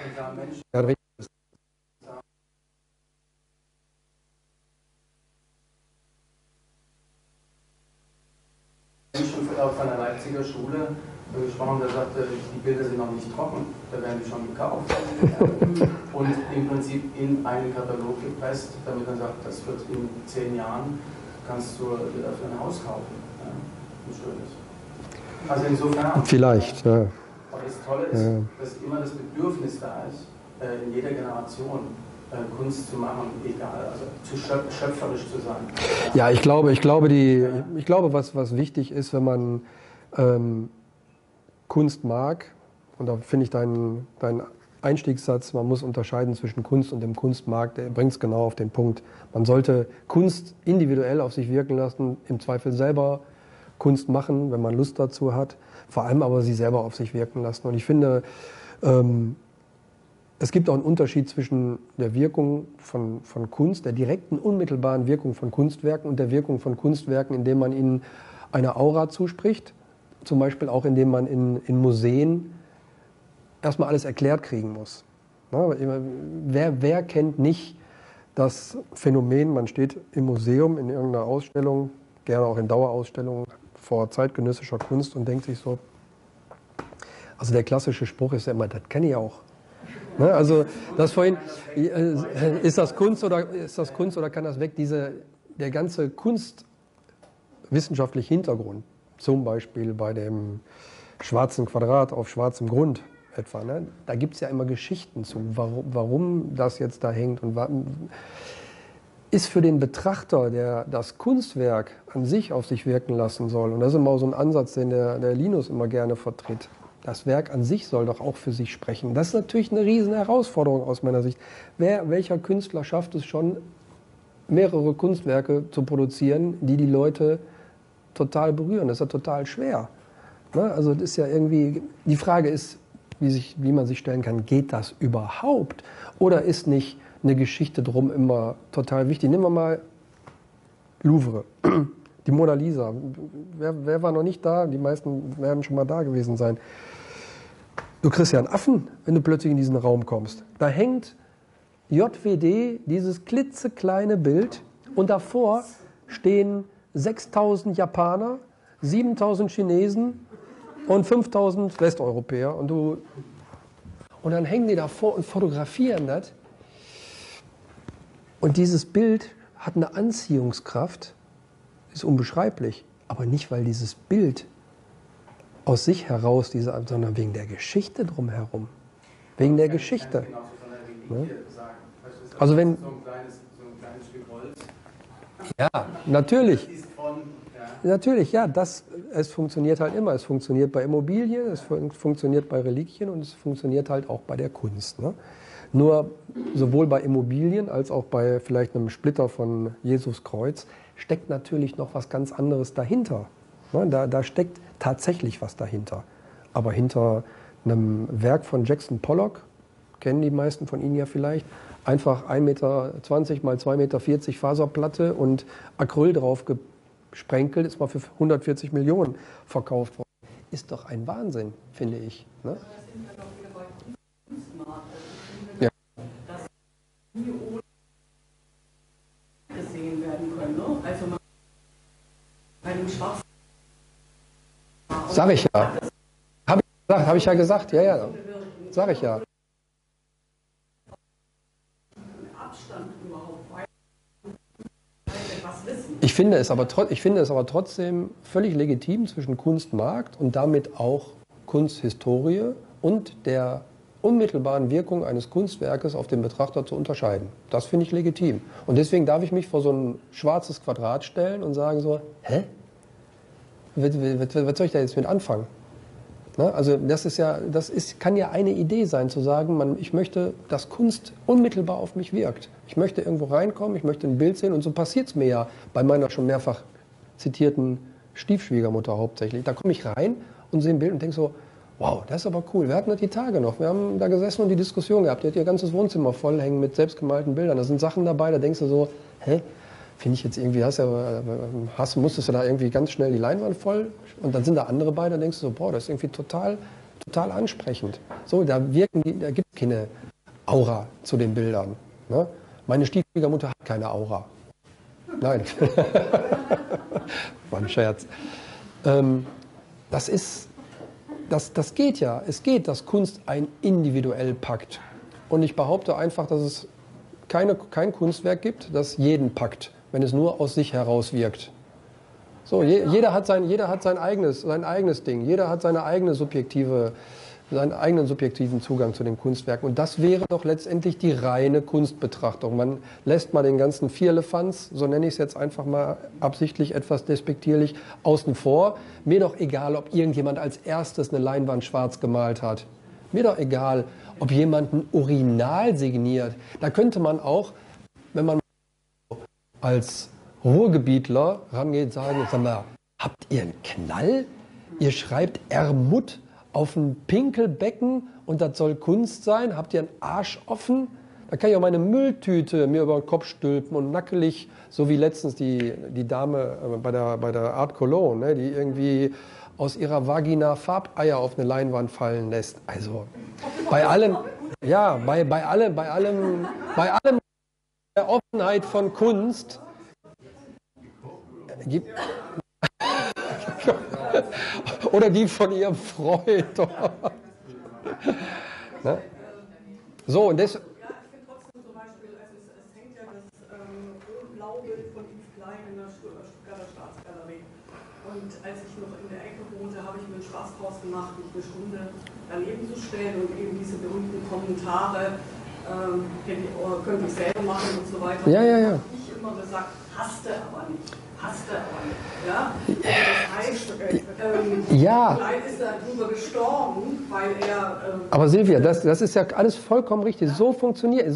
von der Leipziger Schule gesprochen, der sagte, die Bilder sind noch nicht trocken, da werden die schon gekauft. Und im Prinzip in einen Katalog gepresst, damit er sagt, das wird in 10 Jahren, kannst du dafür ein Haus kaufen. Ja, ein schönes. Also insofern.
Vielleicht, ja.
Aber das Tolle ist, dass immer das Bedürfnis da ist, in jeder Generation Kunst zu machen, egal, also zu schöpferisch zu sein.
Ja, ich glaube, was wichtig ist, wenn man Kunst mag, und da finde ich deinen Einstiegssatz, man muss unterscheiden zwischen Kunst und dem Kunstmarkt, der bringt es genau auf den Punkt. Man sollte Kunst individuell auf sich wirken lassen, im Zweifel selber Kunst machen, wenn man Lust dazu hat, vor allem aber sie selber auf sich wirken lassen. Und ich finde, es gibt auch einen Unterschied zwischen der Wirkung von Kunst, der direkten, unmittelbaren Wirkung von Kunstwerken und der Wirkung von Kunstwerken, indem man ihnen eine Aura zuspricht, zum Beispiel auch indem man in Museen erstmal alles erklärt kriegen muss. Wer kennt nicht das Phänomen, man steht im Museum in irgendeiner Ausstellung, gerne auch in Dauerausstellungen vor zeitgenössischer Kunst und denkt sich so, also der klassische Spruch ist ja immer, das kann ich auch. Ne, also das vorhin, ist das Kunst oder kann das weg? Der ganze kunstwissenschaftliche Hintergrund, zum Beispiel bei dem schwarzen Quadrat auf schwarzem Grund etwa, ne? Da gibt es ja immer Geschichten zu, warum das jetzt da hängt und ist für den Betrachter, der das Kunstwerk an sich auf sich wirken lassen soll, und das ist immer so ein Ansatz, den der Linus immer gerne vertritt. Das Werk an sich soll doch auch für sich sprechen. Das ist natürlich eine riesen Herausforderung aus meiner Sicht. Welcher Künstler schafft es schon, mehrere Kunstwerke zu produzieren, die Leute total berühren? Das ist ja total schwer. Ne? Also das ist ja irgendwie, die Frage ist, wie man sich stellen kann, geht das überhaupt? Oder ist nicht eine Geschichte drum immer total wichtig? Nehmen wir mal Louvre, die Mona Lisa. Wer war noch nicht da? Die meisten werden schon mal da gewesen sein. Du kriegst ja einen Affen, wenn du plötzlich in diesen Raum kommst. Da hängt JWD, dieses klitzekleine Bild, und davor stehen 6.000 Japaner, 7.000 Chinesen und 5.000 Westeuropäer. Und dann hängen die davor und fotografieren das. Und dieses Bild hat eine Anziehungskraft, ist unbeschreiblich. Aber nicht, weil dieses Bild aus sich heraus, sondern wegen der Geschichte drumherum. Wegen der Geschichte. Ne? Also wenn... So ein kleines Stück Holz. Ja, natürlich. Natürlich, ja, es funktioniert halt immer. Es funktioniert bei Immobilien, es funktioniert bei Reliquien und es funktioniert halt auch bei der Kunst. Ne? Nur sowohl bei Immobilien als auch bei vielleicht einem Splitter von Jesus Kreuz steckt natürlich noch was ganz anderes dahinter. Ne? Da steckt tatsächlich was dahinter. Aber hinter einem Werk von Jackson Pollock, kennen die meisten von Ihnen ja vielleicht, einfach 1,20 Meter mal 2,40 Meter Faserplatte und Acryl drauf gesprenkelt, ist mal für 140 Millionen verkauft worden. Ist doch ein Wahnsinn, finde ich. Ne? Ja.
Dass nie ohne gesehen werden können. Ne? Also man bei einem schwarzen
Sag ich ja. Habe ich ja gesagt, ja. Sag ich ja.
Abstand überhaupt, weil etwas wissen.
Ich finde es aber trotzdem völlig legitim, zwischen Kunstmarkt und damit auch Kunsthistorie und der unmittelbaren Wirkung eines Kunstwerkes auf den Betrachter zu unterscheiden. Das finde ich legitim. Und deswegen darf ich mich vor so ein schwarzes Quadrat stellen und sagen so, hä? Was soll ich da jetzt mit anfangen? Ne? Also kann ja eine Idee sein, zu sagen, ich möchte, dass Kunst unmittelbar auf mich wirkt. Ich möchte irgendwo reinkommen, ich möchte ein Bild sehen und so passiert es mir ja bei meiner schon mehrfach zitierten Stiefschwiegermutter hauptsächlich. Da komme ich rein und sehe ein Bild und denke so, wow, das ist aber cool. Wir hatten das die Tage noch. Wir haben da gesessen und die Diskussion gehabt. Die hat ihr ganzes Wohnzimmer voll hängen mit selbstgemalten Bildern. Da sind Sachen dabei, da denkst du so, hä? Finde ich jetzt irgendwie, musstest du da irgendwie ganz schnell die Leinwand voll und dann sind da andere bei, dann denkst du so, boah, das ist irgendwie total ansprechend. So, da gibt es keine Aura zu den Bildern. Ne? Meine Stiefschwiegermutter hat keine Aura. Nein. War ein Scherz. Das geht ja. Es geht, dass Kunst einen individuell packt. Und ich behaupte einfach, dass es kein Kunstwerk gibt, das jeden packt, wenn es nur aus sich heraus wirkt. So, jeder hat sein eigenes Ding, jeder hat seinen eigenen subjektiven Zugang zu dem Kunstwerk. Und das wäre doch letztendlich die reine Kunstbetrachtung. Man lässt mal den ganzen Vierlefanz, so nenne ich es jetzt einfach mal absichtlich etwas despektierlich, außen vor. Mir doch egal, ob irgendjemand als erstes eine Leinwand schwarz gemalt hat. Mir doch egal, ob jemand ein Urinal signiert. Da könnte man auch, wenn man als Ruhrgebietler rangeht, sagen, sag mal, habt ihr einen Knall? Ihr schreibt Ermut auf ein Pinkelbecken und das soll Kunst sein? Habt ihr einen Arsch offen? Da kann ich auch meine Mülltüte mir über den Kopf stülpen und nackelig, so wie letztens die Dame bei der Art Cologne, ne, die irgendwie aus ihrer Vagina Farbeier auf eine Leinwand fallen lässt. Also bei allem der Offenheit von Kunst gibt oder die von ihrem Freund. Ne? So, und das.
Ja, ich finde trotzdem zum Beispiel, es hängt ja das Rot-Blau-Bild von Yves Klein in der Stuttgarter Staatsgalerie. Und als ich noch in der Ecke wohnte, habe ich mir einen Spaß draus gemacht, mich eine Stunde daneben zu stellen und eben diese berühmten Kommentare, könnte ich selber machen und so weiter.
Ja.
Habe ich immer gesagt, hasste aber nicht. Ja? Also das heißt, Klein ist darüber gestorben, weil er...
aber Silvia, das ist ja alles vollkommen richtig. So funktioniert's.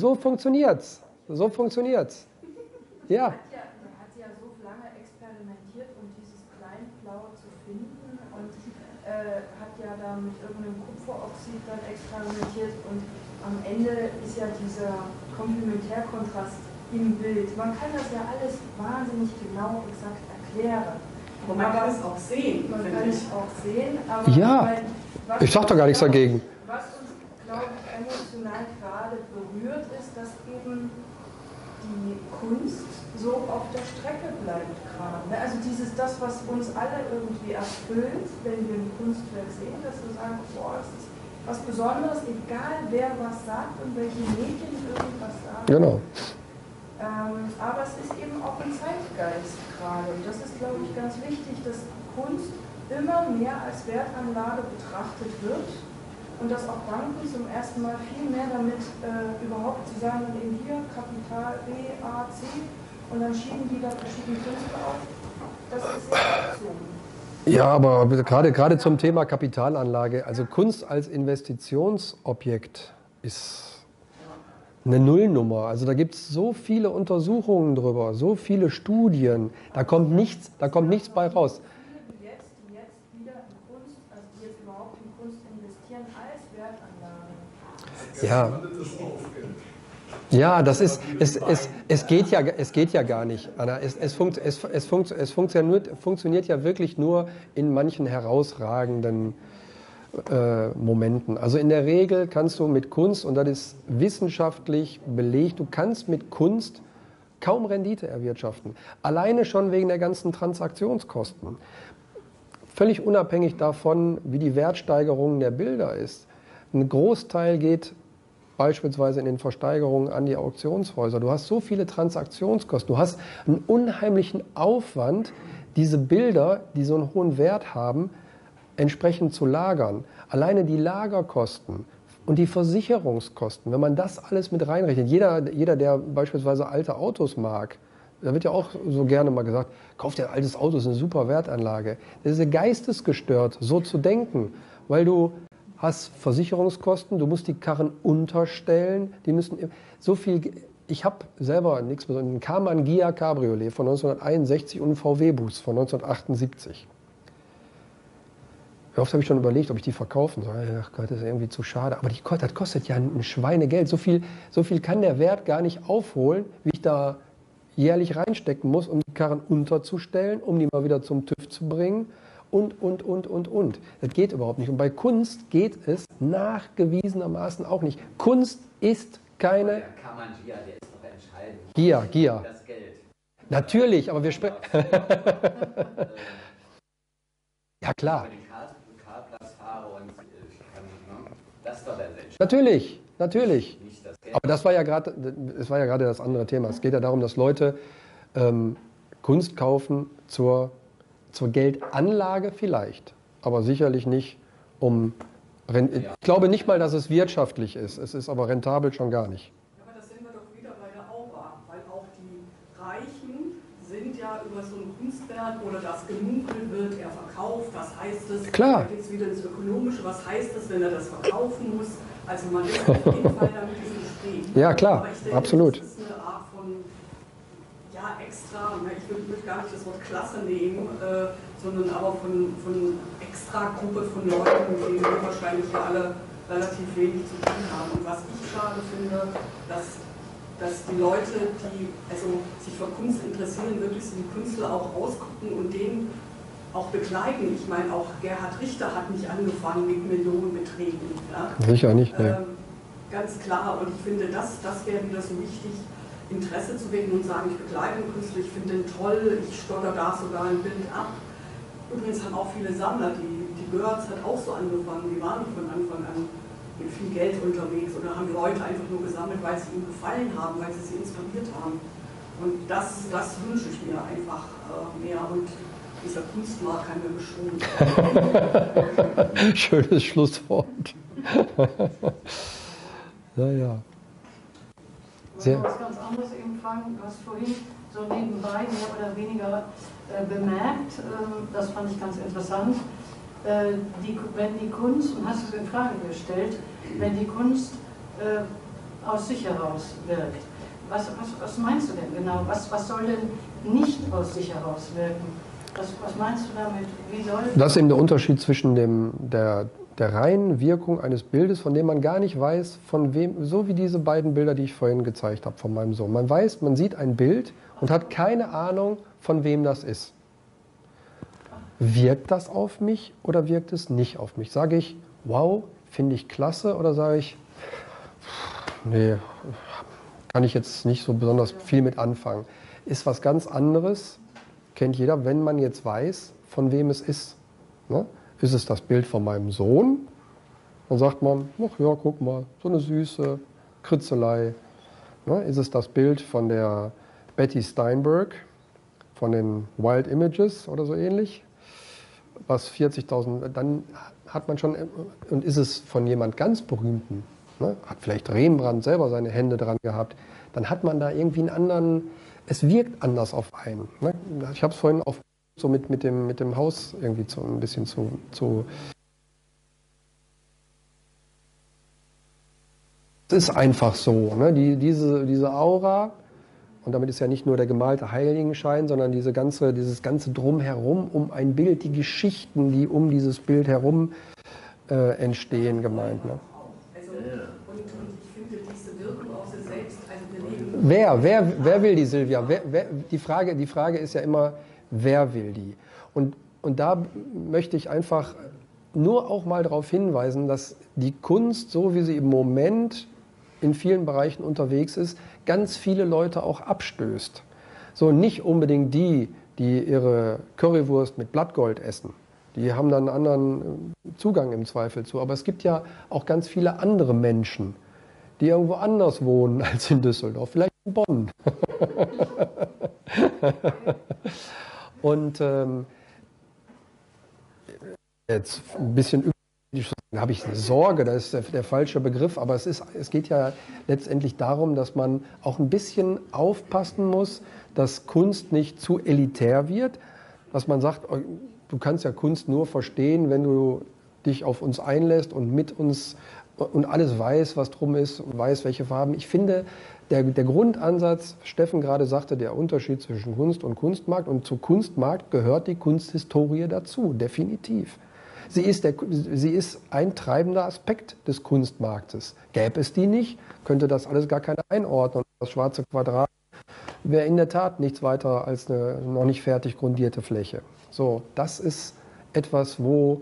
Ja.
Er hat ja so lange experimentiert, um dieses Kleinblau zu finden und hat ja da mit irgendeinem Kupferoxid dann experimentiert und am Ende ist ja dieser Komplementärkontrast im Bild. Man kann das ja alles wahnsinnig genau exakt erklären.
Aber man kann es auch sehen.
Aber
ja, ich sag da gar nichts dagegen.
Was uns, glaube ich, emotional gerade berührt, ist, dass eben die Kunst so auf der Strecke bleibt gerade. Also das, was uns alle irgendwie erfüllt, wenn wir ein Kunstwerk sehen, dass wir sagen, boah, das ist was Besonderes, egal wer was sagt und welche Medien irgendwas sagen.
Genau.
Aber es ist eben auch ein Zeitgeist gerade. Und das ist, glaube ich, ganz wichtig, dass Kunst immer mehr als Wertanlage betrachtet wird und dass auch Banken zum ersten Mal viel mehr damit überhaupt zu sagen, eben hier Kapital B, A, C und dann schieben die da verschiedene Künstler auf. Das ist ja so.
Ja, aber gerade zum Thema Kapitalanlage, also Kunst als Investitionsobjekt ist eine Nullnummer. Also da gibt es so viele Untersuchungen drüber, so viele Studien, da kommt nichts bei raus.
Die jetzt wieder in Kunst, also die jetzt überhaupt in Kunst investieren als Wertanlage.
Ja, das ist, es geht ja gar nicht, Anna. Es funktioniert ja wirklich nur in manchen herausragenden Momenten. Also in der Regel kannst du mit Kunst, und das ist wissenschaftlich belegt, du kannst mit Kunst kaum Rendite erwirtschaften. Alleine schon wegen der ganzen Transaktionskosten. Völlig unabhängig davon, wie die Wertsteigerung der Bilder ist. Ein Großteil geht beispielsweise in den Versteigerungen an die Auktionshäuser. Du hast so viele Transaktionskosten, du hast einen unheimlichen Aufwand, diese Bilder, die so einen hohen Wert haben, entsprechend zu lagern. Alleine die Lagerkosten und die Versicherungskosten, wenn man das alles mit reinrechnet, jeder, der beispielsweise alte Autos mag, da wird ja auch so gerne mal gesagt, kauf dir ein altes Auto, das ist eine super Wertanlage. Das ist ja geistesgestört, so zu denken, weil du hast Versicherungskosten, du musst die Karren unterstellen, die müssen so viel. Ich habe selber nichts Besonderes, einen Karmann Ghia Cabriolet von 1961 und einen VW-Bus von 1978. Wie oft habe ich schon überlegt, ob ich die verkaufen soll. Ach Gott, das ist irgendwie zu schade. Aber das kostet ja ein Schweinegeld. So viel kann der Wert gar nicht aufholen, wie ich da jährlich reinstecken muss, um die Karren unterzustellen, um die mal wieder zum TÜV zu bringen und. Das geht überhaupt nicht. Und bei Kunst geht es nachgewiesenermaßen auch nicht. Kunst ist keine...
Der Karmann Ghia, der ist doch entscheidend.
Ghia.
Das Geld.
Natürlich, aber wir sprechen... Ja, klar.
Wenn ich den Karplatz fahre und das ist doch der Mensch.
Natürlich.
Nicht das Geld.
Aber das war ja gerade das andere Thema. Es geht ja darum, dass Leute Kunst kaufen zur Geldanlage vielleicht, aber sicherlich nicht ich glaube nicht mal, dass es wirtschaftlich ist. Es ist aber rentabel schon gar nicht.
Aber das sind wir doch wieder bei der Aura, weil auch die Reichen sind ja über so ein Kunstwerk oder das gemunkelt wird, er verkauft, was heißt es?
Klar.
Da geht es wieder ins Ökonomische, was heißt es, wenn er das verkaufen muss? Also man ist auf jeden Fall damit diesem Gespräch.
Ja, klar,
aber ich denke,
absolut.
Das ist eine Art von, ja, extra, ich würde gar nicht das Wort Klasse nehmen, sondern aber von extra Gruppe von Leuten, die wahrscheinlich ja alle relativ wenig zu tun haben. Und was ich schade finde, dass die Leute, die also sich für Kunst interessieren, wirklich so die Künstler auch ausgucken und den auch begleiten. Ich meine, auch Gerhard Richter hat nicht angefangen mit Millionenbeträgen. Ja?
Sicher nicht, ne.
Ganz klar. Und ich finde, das wäre wieder so wichtig, Interesse zu wecken und sagen, ich begleite einen Künstler, ich finde den toll, ich stotter da sogar ein Bild ab. Übrigens haben auch viele Sammler, die Görz hat auch so angefangen, die waren von Anfang an mit viel Geld unterwegs oder haben Leute einfach nur gesammelt, weil sie ihnen gefallen haben, weil sie inspiriert haben. Und das wünsche ich mir einfach mehr. Und dieser Kunstmarkt kann mir bestimmt.
Schönes Schlusswort. Naja.
Ich wollte was ganz anderes eben fragen. Du hast vorhin so nebenbei mehr oder weniger bemerkt, das fand ich ganz interessant, wenn die Kunst, und hast es in Frage gestellt, wenn die Kunst aus sich heraus wirkt. Was meinst du denn genau? Was soll denn nicht aus sich heraus wirken? Was meinst du damit? Wie soll
das ist eben der Unterschied zwischen der reinen Wirkung eines Bildes, von dem man gar nicht weiß, von wem, so wie diese beiden Bilder, die ich vorhin gezeigt habe von meinem Sohn. Man sieht ein Bild und hat keine Ahnung, von wem das ist. Wirkt das auf mich oder wirkt es nicht auf mich? Sage ich, wow, finde ich klasse, oder sage ich, nee, kann ich jetzt nicht so besonders viel mit anfangen. Ist was ganz anderes, kennt jeder, wenn man jetzt weiß, von wem es ist. Ne? Ist es das Bild von meinem Sohn? Dann sagt man, ach ja, guck mal, so eine süße Kritzelei. Ne? Ist es das Bild von der Betty Steinberg, von den Wild Images oder so ähnlich? Was 40.000, dann hat man schon, und ist es von jemand ganz Berühmten, ne? Hat vielleicht Rembrandt selber seine Hände dran gehabt, dann hat man da irgendwie einen anderen, es wirkt anders auf einen. Ne? Ich habe es vorhin auch so mit dem Haus irgendwie ein bisschen zu. Es ist einfach so, ne? Diese Aura, und damit ist ja nicht nur der gemalte Heiligenschein, sondern dieses ganze Drumherum um ein Bild, die Geschichten, die um dieses Bild herum entstehen, gemeint. Ne?
Also, und ich finde diese Wirkung auf sich selbst, also
Wer will die, Silvia? Die Frage ist ja immer, wer will die? Und da möchte ich einfach nur auch mal darauf hinweisen, dass die Kunst, so wie sie im Moment in vielen Bereichen unterwegs ist, ganz viele Leute auch abstößt. So nicht unbedingt die ihre Currywurst mit Blattgold essen. Die haben dann einen anderen Zugang im Zweifel zu. Aber es gibt ja auch ganz viele andere Menschen, die irgendwo anders wohnen als in Düsseldorf, vielleicht in Bonn. Und jetzt ein bisschen habe ich eine Sorge, das ist der falsche Begriff, aber es geht ja letztendlich darum, dass man auch ein bisschen aufpassen muss, dass Kunst nicht zu elitär wird, dass man sagt, du kannst ja Kunst nur verstehen, wenn du dich auf uns einlässt und mit uns und alles weiß, was drum ist und weiß, welche Farben. Ich finde, der Grundansatz, Steffen gerade sagte, der Unterschied zwischen Kunst und Kunstmarkt, und zu Kunstmarkt gehört die Kunsthistorie dazu, definitiv. Sie ist ein treibender Aspekt des Kunstmarktes. Gäbe es die nicht, könnte das alles gar keine einordnen. Das schwarze Quadrat wäre in der Tat nichts weiter als eine noch nicht fertig grundierte Fläche. So, das ist etwas, wo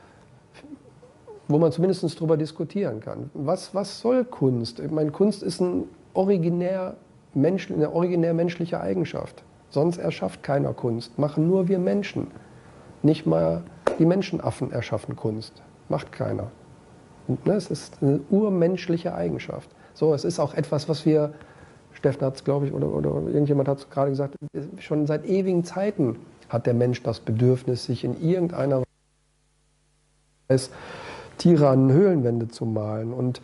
man zumindest drüber diskutieren kann. Was soll Kunst? Ich meine, Kunst ist eine originär menschliche Eigenschaft. Sonst erschafft keiner Kunst. Machen nur wir Menschen. Nicht mal die Menschenaffen erschaffen Kunst. Macht keiner. Und, ne, es ist eine urmenschliche Eigenschaft. So, es ist auch etwas, was wir, Steffen hat es, glaube ich, oder irgendjemand hat es gerade gesagt, schon seit ewigen Zeiten hat der Mensch das Bedürfnis, sich in irgendeiner Weise Tiere an Höhlenwände zu malen. Und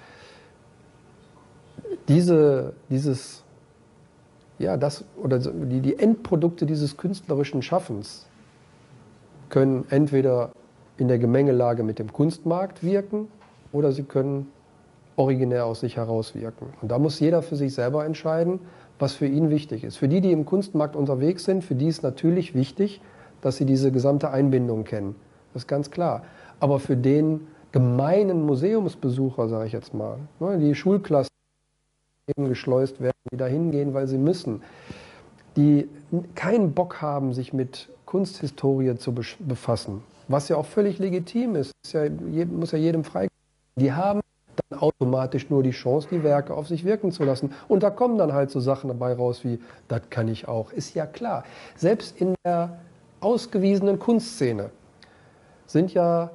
die Endprodukte dieses künstlerischen Schaffens können entweder in der Gemengelage mit dem Kunstmarkt wirken oder sie können originär aus sich heraus wirken. Und da muss jeder für sich selber entscheiden, was für ihn wichtig ist. Für die, die im Kunstmarkt unterwegs sind, für die ist natürlich wichtig, dass sie diese gesamte Einbindung kennen. Das ist ganz klar. Aber für den gemeinen Museumsbesucher, sage ich jetzt mal, die Schulklassen geschleust werden, die da hingehen, weil sie müssen, die keinen Bock haben, sich mit Kunsthistorie zu befassen, was ja auch völlig legitim ist, muss ja jedem frei. Die haben dann automatisch nur die Chance, die Werke auf sich wirken zu lassen. Und da kommen dann halt so Sachen dabei raus wie, das kann ich auch. Ist ja klar. Selbst in der ausgewiesenen Kunstszene sind ja,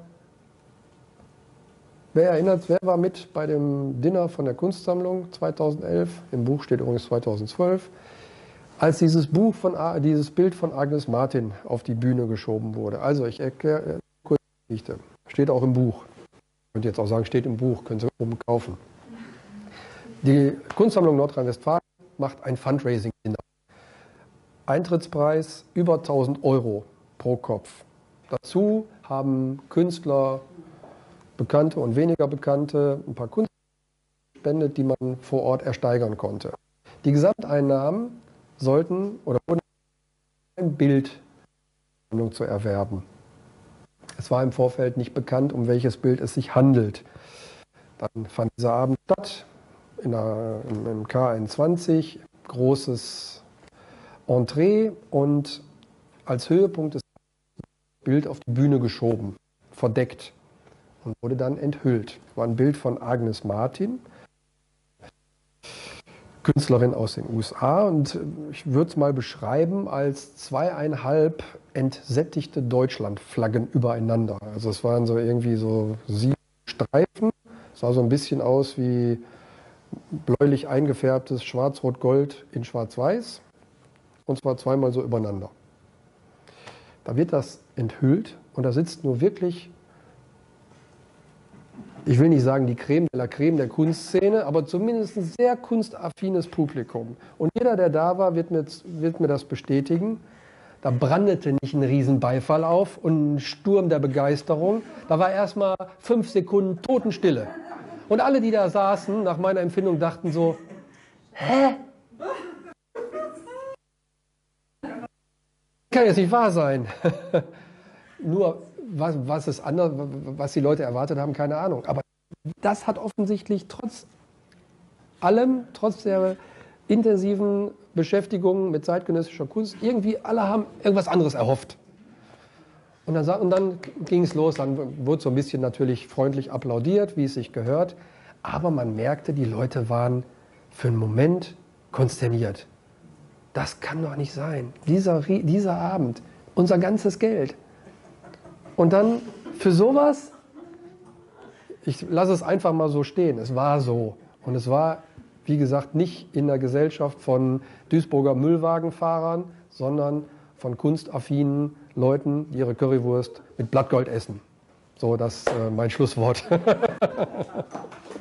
wer war mit bei dem Dinner von der Kunstsammlung 2011? Im Buch steht übrigens 2012. Als dieses Bild von Agnes Martin auf die Bühne geschoben wurde. Also ich erkläre kurz die Geschichte. Steht auch im Buch. Ich könnte jetzt auch sagen, steht im Buch, können Sie oben kaufen. Die Kunstsammlung Nordrhein-Westfalen macht ein Fundraising-Dinner. Eintrittspreis über 1.000 Euro pro Kopf. Dazu haben Künstler, Bekannte und weniger Bekannte, ein paar Kunst gespendet, die man vor Ort ersteigern konnte. Die Gesamteinnahmen sollten oder wurden ein Bild zu erwerben. Es war im Vorfeld nicht bekannt, um welches Bild es sich handelt. Dann fand dieser Abend statt im K21, großes Entree, und als Höhepunkt ist das Bild auf die Bühne geschoben, verdeckt, und wurde dann enthüllt. Das war ein Bild von Agnes Martin, Künstlerin aus den USA, und ich würde es mal beschreiben als 2,5 entsättigte Deutschlandflaggen übereinander. Also es waren so irgendwie so 7 Streifen, es sah so ein bisschen aus wie bläulich eingefärbtes Schwarz-Rot-Gold in Schwarz-Weiß, und zwar zweimal so übereinander. Da wird das enthüllt und da sitzt nur wirklich, ich will nicht sagen die Creme de la Creme der Kunstszene, aber zumindest ein sehr kunstaffines Publikum. Und jeder, der da war, wird mir das bestätigen. Da brandete nicht ein Riesenbeifall auf und ein Sturm der Begeisterung. Da war erstmal 5 Sekunden Totenstille. Und alle, die da saßen, nach meiner Empfindung, dachten so, hä? Kann jetzt nicht wahr sein. Nur, was ist anders, was die Leute erwartet haben, keine Ahnung. Aber das hat offensichtlich trotz allem, trotz der intensiven Beschäftigung mit zeitgenössischer Kunst, irgendwie alle haben irgendwas anderes erhofft. Und dann ging es los, dann wurde so ein bisschen natürlich freundlich applaudiert, wie es sich gehört. Aber man merkte, die Leute waren für einen Moment konsterniert. Das kann doch nicht sein. Dieser Abend, unser ganzes Geld. Und dann für sowas, ich lasse es einfach mal so stehen, es war so. Und es war, wie gesagt, nicht in der Gesellschaft von Duisburger Müllwagenfahrern, sondern von kunstaffinen Leuten, die ihre Currywurst mit Blattgold essen. So, das ist mein Schlusswort.